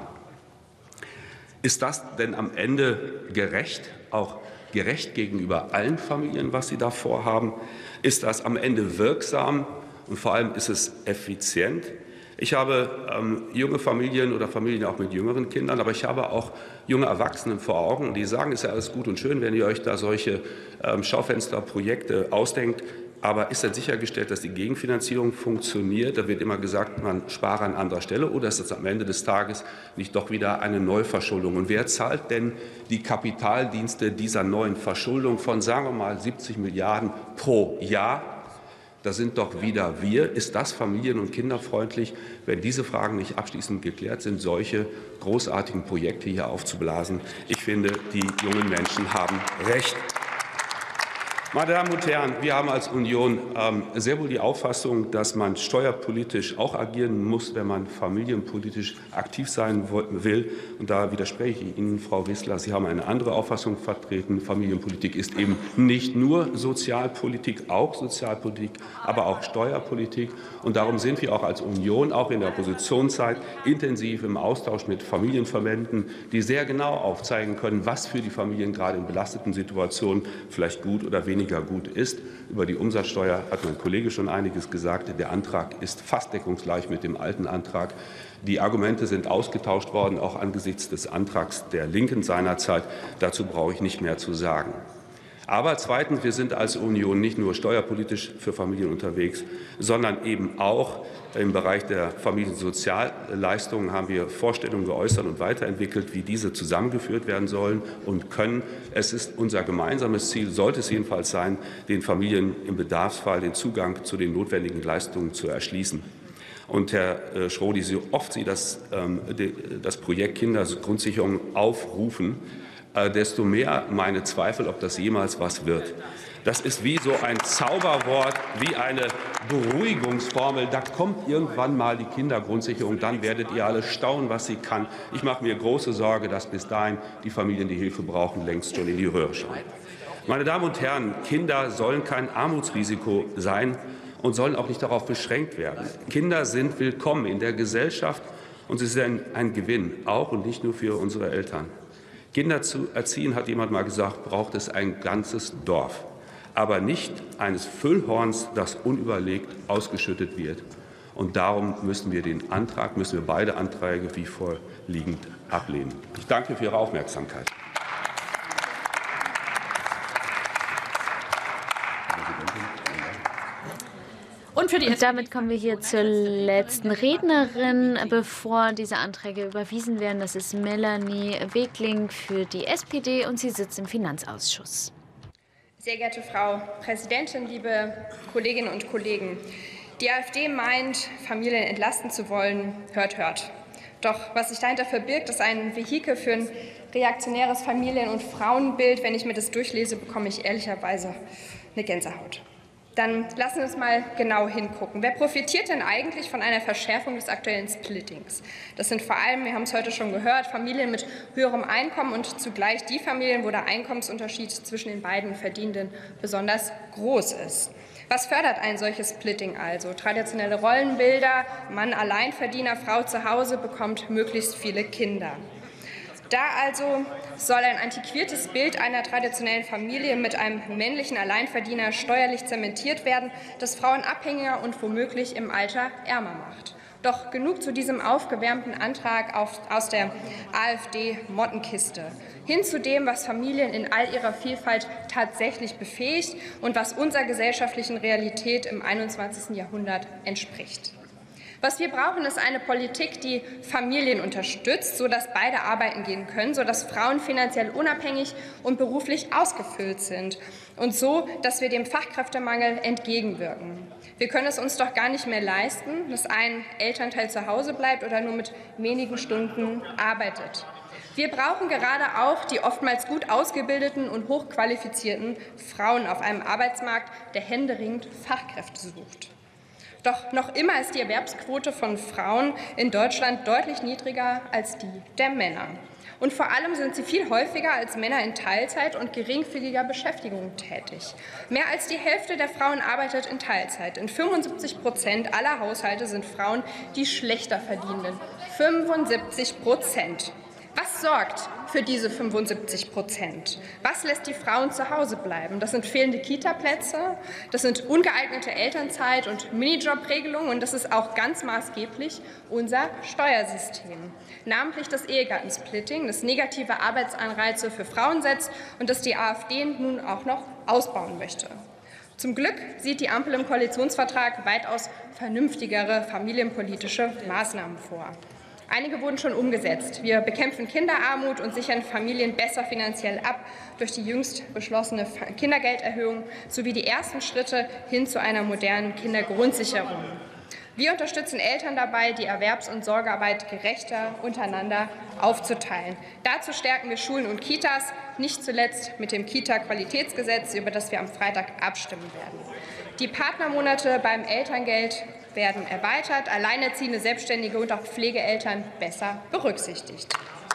Ist das denn am Ende gerecht, auch gerecht gegenüber allen Familien, was Sie da vorhaben? Ist das am Ende wirksam und vor allem ist es effizient? Ich habe junge Familien oder Familien auch mit jüngeren Kindern, aber ich habe auch junge Erwachsene vor Augen, die sagen, es ist ja alles gut und schön, wenn ihr euch da solche Schaufensterprojekte ausdenkt. Aber ist denn sichergestellt, dass die Gegenfinanzierung funktioniert? Da wird immer gesagt, man spare an anderer Stelle. Oder ist es am Ende des Tages nicht doch wieder eine Neuverschuldung? Und wer zahlt denn die Kapitaldienste dieser neuen Verschuldung von, sagen wir mal, 70 Milliarden pro Jahr? Das sind doch wieder wir. Ist das familien- und kinderfreundlich, wenn diese Fragen nicht abschließend geklärt sind, solche großartigen Projekte hier aufzublasen? Ich finde, die jungen Menschen haben recht. Meine Damen und Herren, wir haben als Union sehr wohl die Auffassung, dass man steuerpolitisch auch agieren muss, wenn man familienpolitisch aktiv sein will. Und da widerspreche ich Ihnen, Frau Wissler. Sie haben eine andere Auffassung vertreten. Familienpolitik ist eben nicht nur Sozialpolitik, auch Sozialpolitik, aber auch Steuerpolitik. Und darum sind wir auch als Union, auch in der Oppositionszeit, intensiv im Austausch mit Familienverbänden, die sehr genau aufzeigen können, was für die Familien gerade in belasteten Situationen vielleicht gut oder weniger gut ist. Über die Umsatzsteuer hat mein Kollege schon einiges gesagt. Der Antrag ist fast deckungsgleich mit dem alten Antrag. Die Argumente sind ausgetauscht worden, auch angesichts des Antrags der Linken seinerzeit. Dazu brauche ich nicht mehr zu sagen. Aber zweitens, wir sind als Union nicht nur steuerpolitisch für Familien unterwegs, sondern eben auch im Bereich der Familiensozialleistungen haben wir Vorstellungen geäußert und weiterentwickelt, wie diese zusammengeführt werden sollen und können. Es ist unser gemeinsames Ziel, sollte es jedenfalls sein, den Familien im Bedarfsfall den Zugang zu den notwendigen Leistungen zu erschließen. Und Herr Schrodi, so oft Sie das Projekt Kindergrundsicherung aufrufen, desto mehr meine Zweifel, ob das jemals was wird. Das ist wie so ein Zauberwort, wie eine Beruhigungsformel. Da kommt irgendwann mal die Kindergrundsicherung, dann werdet ihr alle staunen, was sie kann. Ich mache mir große Sorge, dass bis dahin die Familien, die Hilfe brauchen, längst schon in die Röhre schauen. Meine Damen und Herren, Kinder sollen kein Armutsrisiko sein und sollen auch nicht darauf beschränkt werden. Kinder sind willkommen in der Gesellschaft und sie sind ein Gewinn, auch und nicht nur für unsere Eltern. Kinder zu erziehen, hat jemand mal gesagt, braucht es ein ganzes Dorf, aber nicht eines Füllhorns, das unüberlegt ausgeschüttet wird. Und darum müssen wir beide Anträge wie vorliegend ablehnen. Ich danke für Ihre Aufmerksamkeit. Und damit kommen wir hier zur letzten Rednerin, bevor diese Anträge überwiesen werden. Das ist Melanie Wegling für die SPD und sie sitzt im Finanzausschuss. Sehr geehrte Frau Präsidentin, liebe Kolleginnen und Kollegen! Die AfD meint, Familien entlasten zu wollen. Hört, hört. Doch was sich dahinter verbirgt, ist ein Vehikel für ein reaktionäres Familien- und Frauenbild. Wenn ich mir das durchlese, bekomme ich ehrlicherweise eine Gänsehaut. Dann lassen wir uns mal genau hingucken. Wer profitiert denn eigentlich von einer Verschärfung des aktuellen Splittings? Das sind vor allem, wir haben es heute schon gehört, Familien mit höherem Einkommen und zugleich die Familien, wo der Einkommensunterschied zwischen den beiden Verdienenden besonders groß ist. Was fördert ein solches Splitting also? Traditionelle Rollenbilder, Mann Alleinverdiener, Frau zu Hause bekommt möglichst viele Kinder. Da also soll ein antiquiertes Bild einer traditionellen Familie mit einem männlichen Alleinverdiener steuerlich zementiert werden, das Frauen abhängiger und womöglich im Alter ärmer macht. Doch genug zu diesem aufgewärmten Antrag aus der AfD-Mottenkiste. Hin zu dem, was Familien in all ihrer Vielfalt tatsächlich befähigt und was unserer gesellschaftlichen Realität im 21. Jahrhundert entspricht. Was wir brauchen, ist eine Politik, die Familien unterstützt, sodass beide arbeiten gehen können, sodass Frauen finanziell unabhängig und beruflich ausgefüllt sind und so, dass wir dem Fachkräftemangel entgegenwirken. Wir können es uns doch gar nicht mehr leisten, dass ein Elternteil zu Hause bleibt oder nur mit wenigen Stunden arbeitet. Wir brauchen gerade auch die oftmals gut ausgebildeten und hochqualifizierten Frauen auf einem Arbeitsmarkt, der händeringend Fachkräfte sucht. Doch noch immer ist die Erwerbsquote von Frauen in Deutschland deutlich niedriger als die der Männer. Und vor allem sind sie viel häufiger als Männer in Teilzeit und geringfügiger Beschäftigung tätig. Mehr als die Hälfte der Frauen arbeitet in Teilzeit. In 75% aller Haushalte sind Frauen die schlechter verdienen. 75%. Was sorgt für diese 75%? Was lässt die Frauen zu Hause bleiben? Das sind fehlende Kita-Plätze, das sind ungeeignete Elternzeit- und Minijobregelungen und das ist auch ganz maßgeblich unser Steuersystem. Namentlich das Ehegattensplitting, das negative Arbeitsanreize für Frauen setzt und das die AfD nun auch noch ausbauen möchte. Zum Glück sieht die Ampel im Koalitionsvertrag weitaus vernünftigere familienpolitische Maßnahmen vor. Einige wurden schon umgesetzt. Wir bekämpfen Kinderarmut und sichern Familien besser finanziell ab durch die jüngst beschlossene Kindergelderhöhung sowie die ersten Schritte hin zu einer modernen Kindergrundsicherung. Wir unterstützen Eltern dabei, die Erwerbs- und Sorgearbeit gerechter untereinander aufzuteilen. Dazu stärken wir Schulen und Kitas, nicht zuletzt mit dem Kita-Qualitätsgesetz, über das wir am Freitag abstimmen werden. Die Partnermonate beim Elterngeld werden erweitert, Alleinerziehende, Selbstständige und auch Pflegeeltern besser berücksichtigt.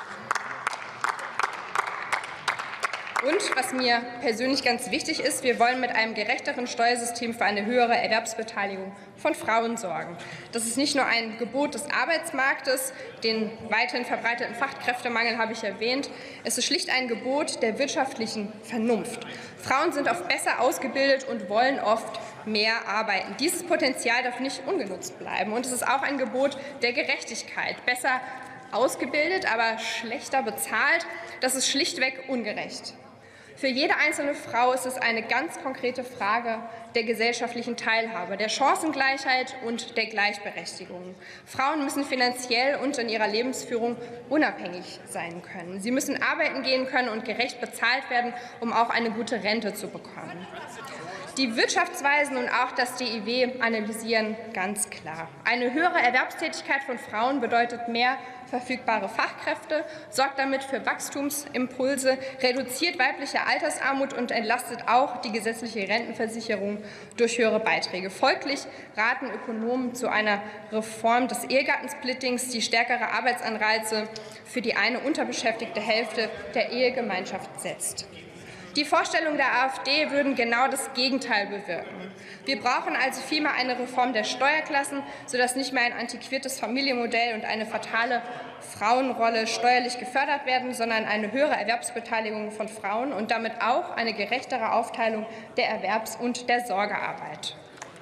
Und was mir persönlich ganz wichtig ist, wir wollen mit einem gerechteren Steuersystem für eine höhere Erwerbsbeteiligung von Frauen sorgen. Das ist nicht nur ein Gebot des Arbeitsmarktes, den weiterhin verbreiteten Fachkräftemangel habe ich erwähnt, es ist schlicht ein Gebot der wirtschaftlichen Vernunft. Frauen sind oft besser ausgebildet und wollen oft mehr arbeiten. Dieses Potenzial darf nicht ungenutzt bleiben. Und es ist auch ein Gebot der Gerechtigkeit. Besser ausgebildet, aber schlechter bezahlt, das ist schlichtweg ungerecht. Für jede einzelne Frau ist es eine ganz konkrete Frage der gesellschaftlichen Teilhabe, der Chancengleichheit und der Gleichberechtigung. Frauen müssen finanziell und in ihrer Lebensführung unabhängig sein können. Sie müssen arbeiten gehen können und gerecht bezahlt werden, um auch eine gute Rente zu bekommen. Die Wirtschaftsweisen und auch das DIW analysieren ganz klar. Eine höhere Erwerbstätigkeit von Frauen bedeutet mehr verfügbare Fachkräfte, sorgt damit für Wachstumsimpulse, reduziert weibliche Altersarmut und entlastet auch die gesetzliche Rentenversicherung durch höhere Beiträge. Folglich raten Ökonomen zu einer Reform des Ehegattensplittings, die stärkere Arbeitsanreize für die eine unterbeschäftigte Hälfte der Ehegemeinschaft setzt. Die Vorstellungen der AfD würden genau das Gegenteil bewirken. Wir brauchen also vielmehr eine Reform der Steuerklassen, sodass nicht mehr ein antiquiertes Familienmodell und eine fatale Frauenrolle steuerlich gefördert werden, sondern eine höhere Erwerbsbeteiligung von Frauen und damit auch eine gerechtere Aufteilung der Erwerbs- und der Sorgearbeit.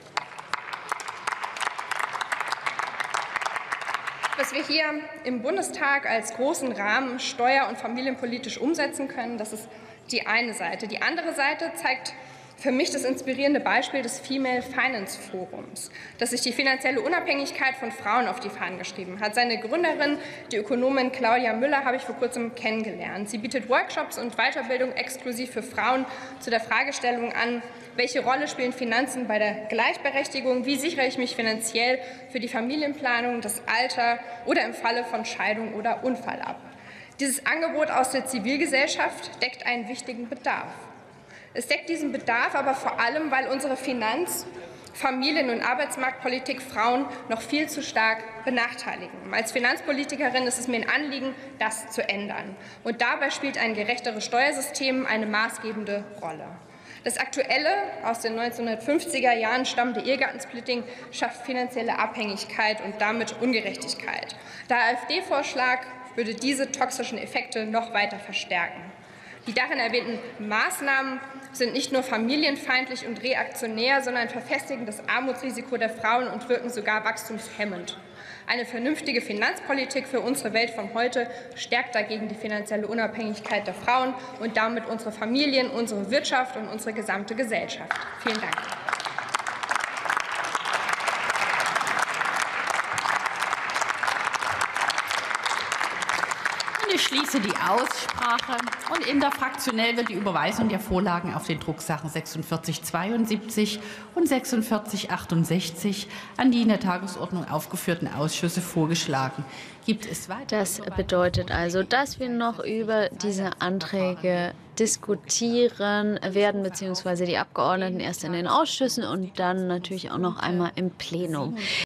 Was wir hier im Bundestag als großen Rahmen steuer- und familienpolitisch umsetzen können, das ist die eine Seite. Die andere Seite zeigt für mich das inspirierende Beispiel des Female Finance Forums, das sich die finanzielle Unabhängigkeit von Frauen auf die Fahnen geschrieben hat. Seine Gründerin, die Ökonomin Claudia Müller, habe ich vor kurzem kennengelernt. Sie bietet Workshops und Weiterbildung exklusiv für Frauen zu der Fragestellung an, welche Rolle spielen Finanzen bei der Gleichberechtigung, wie sichere ich mich finanziell für die Familienplanung, das Alter oder im Falle von Scheidung oder Unfall ab. Dieses Angebot aus der Zivilgesellschaft deckt einen wichtigen Bedarf. Es deckt diesen Bedarf aber vor allem, weil unsere Finanz-, Familien- und Arbeitsmarktpolitik Frauen noch viel zu stark benachteiligen. Als Finanzpolitikerin ist es mir ein Anliegen, das zu ändern. Und dabei spielt ein gerechteres Steuersystem eine maßgebende Rolle. Das aktuelle, aus den 1950er Jahren stammende Ehegattensplitting schafft finanzielle Abhängigkeit und damit Ungerechtigkeit. Der AfD-Vorschlag würde diese toxischen Effekte noch weiter verstärken. Die darin erwähnten Maßnahmen sind nicht nur familienfeindlich und reaktionär, sondern verfestigen das Armutsrisiko der Frauen und wirken sogar wachstumshemmend. Eine vernünftige Finanzpolitik für unsere Welt von heute stärkt dagegen die finanzielle Unabhängigkeit der Frauen und damit unsere Familien, unsere Wirtschaft und unsere gesamte Gesellschaft. Vielen Dank. Ich schließe die Aussprache und interfraktionell wird die Überweisung der Vorlagen auf den Drucksachen 4672 und 4668 an die in der Tagesordnung aufgeführten Ausschüsse vorgeschlagen. Gibt es weiter? Das bedeutet also, dass wir noch über diese Anträge diskutieren werden, beziehungsweise die Abgeordneten erst in den Ausschüssen und dann natürlich auch noch einmal im Plenum.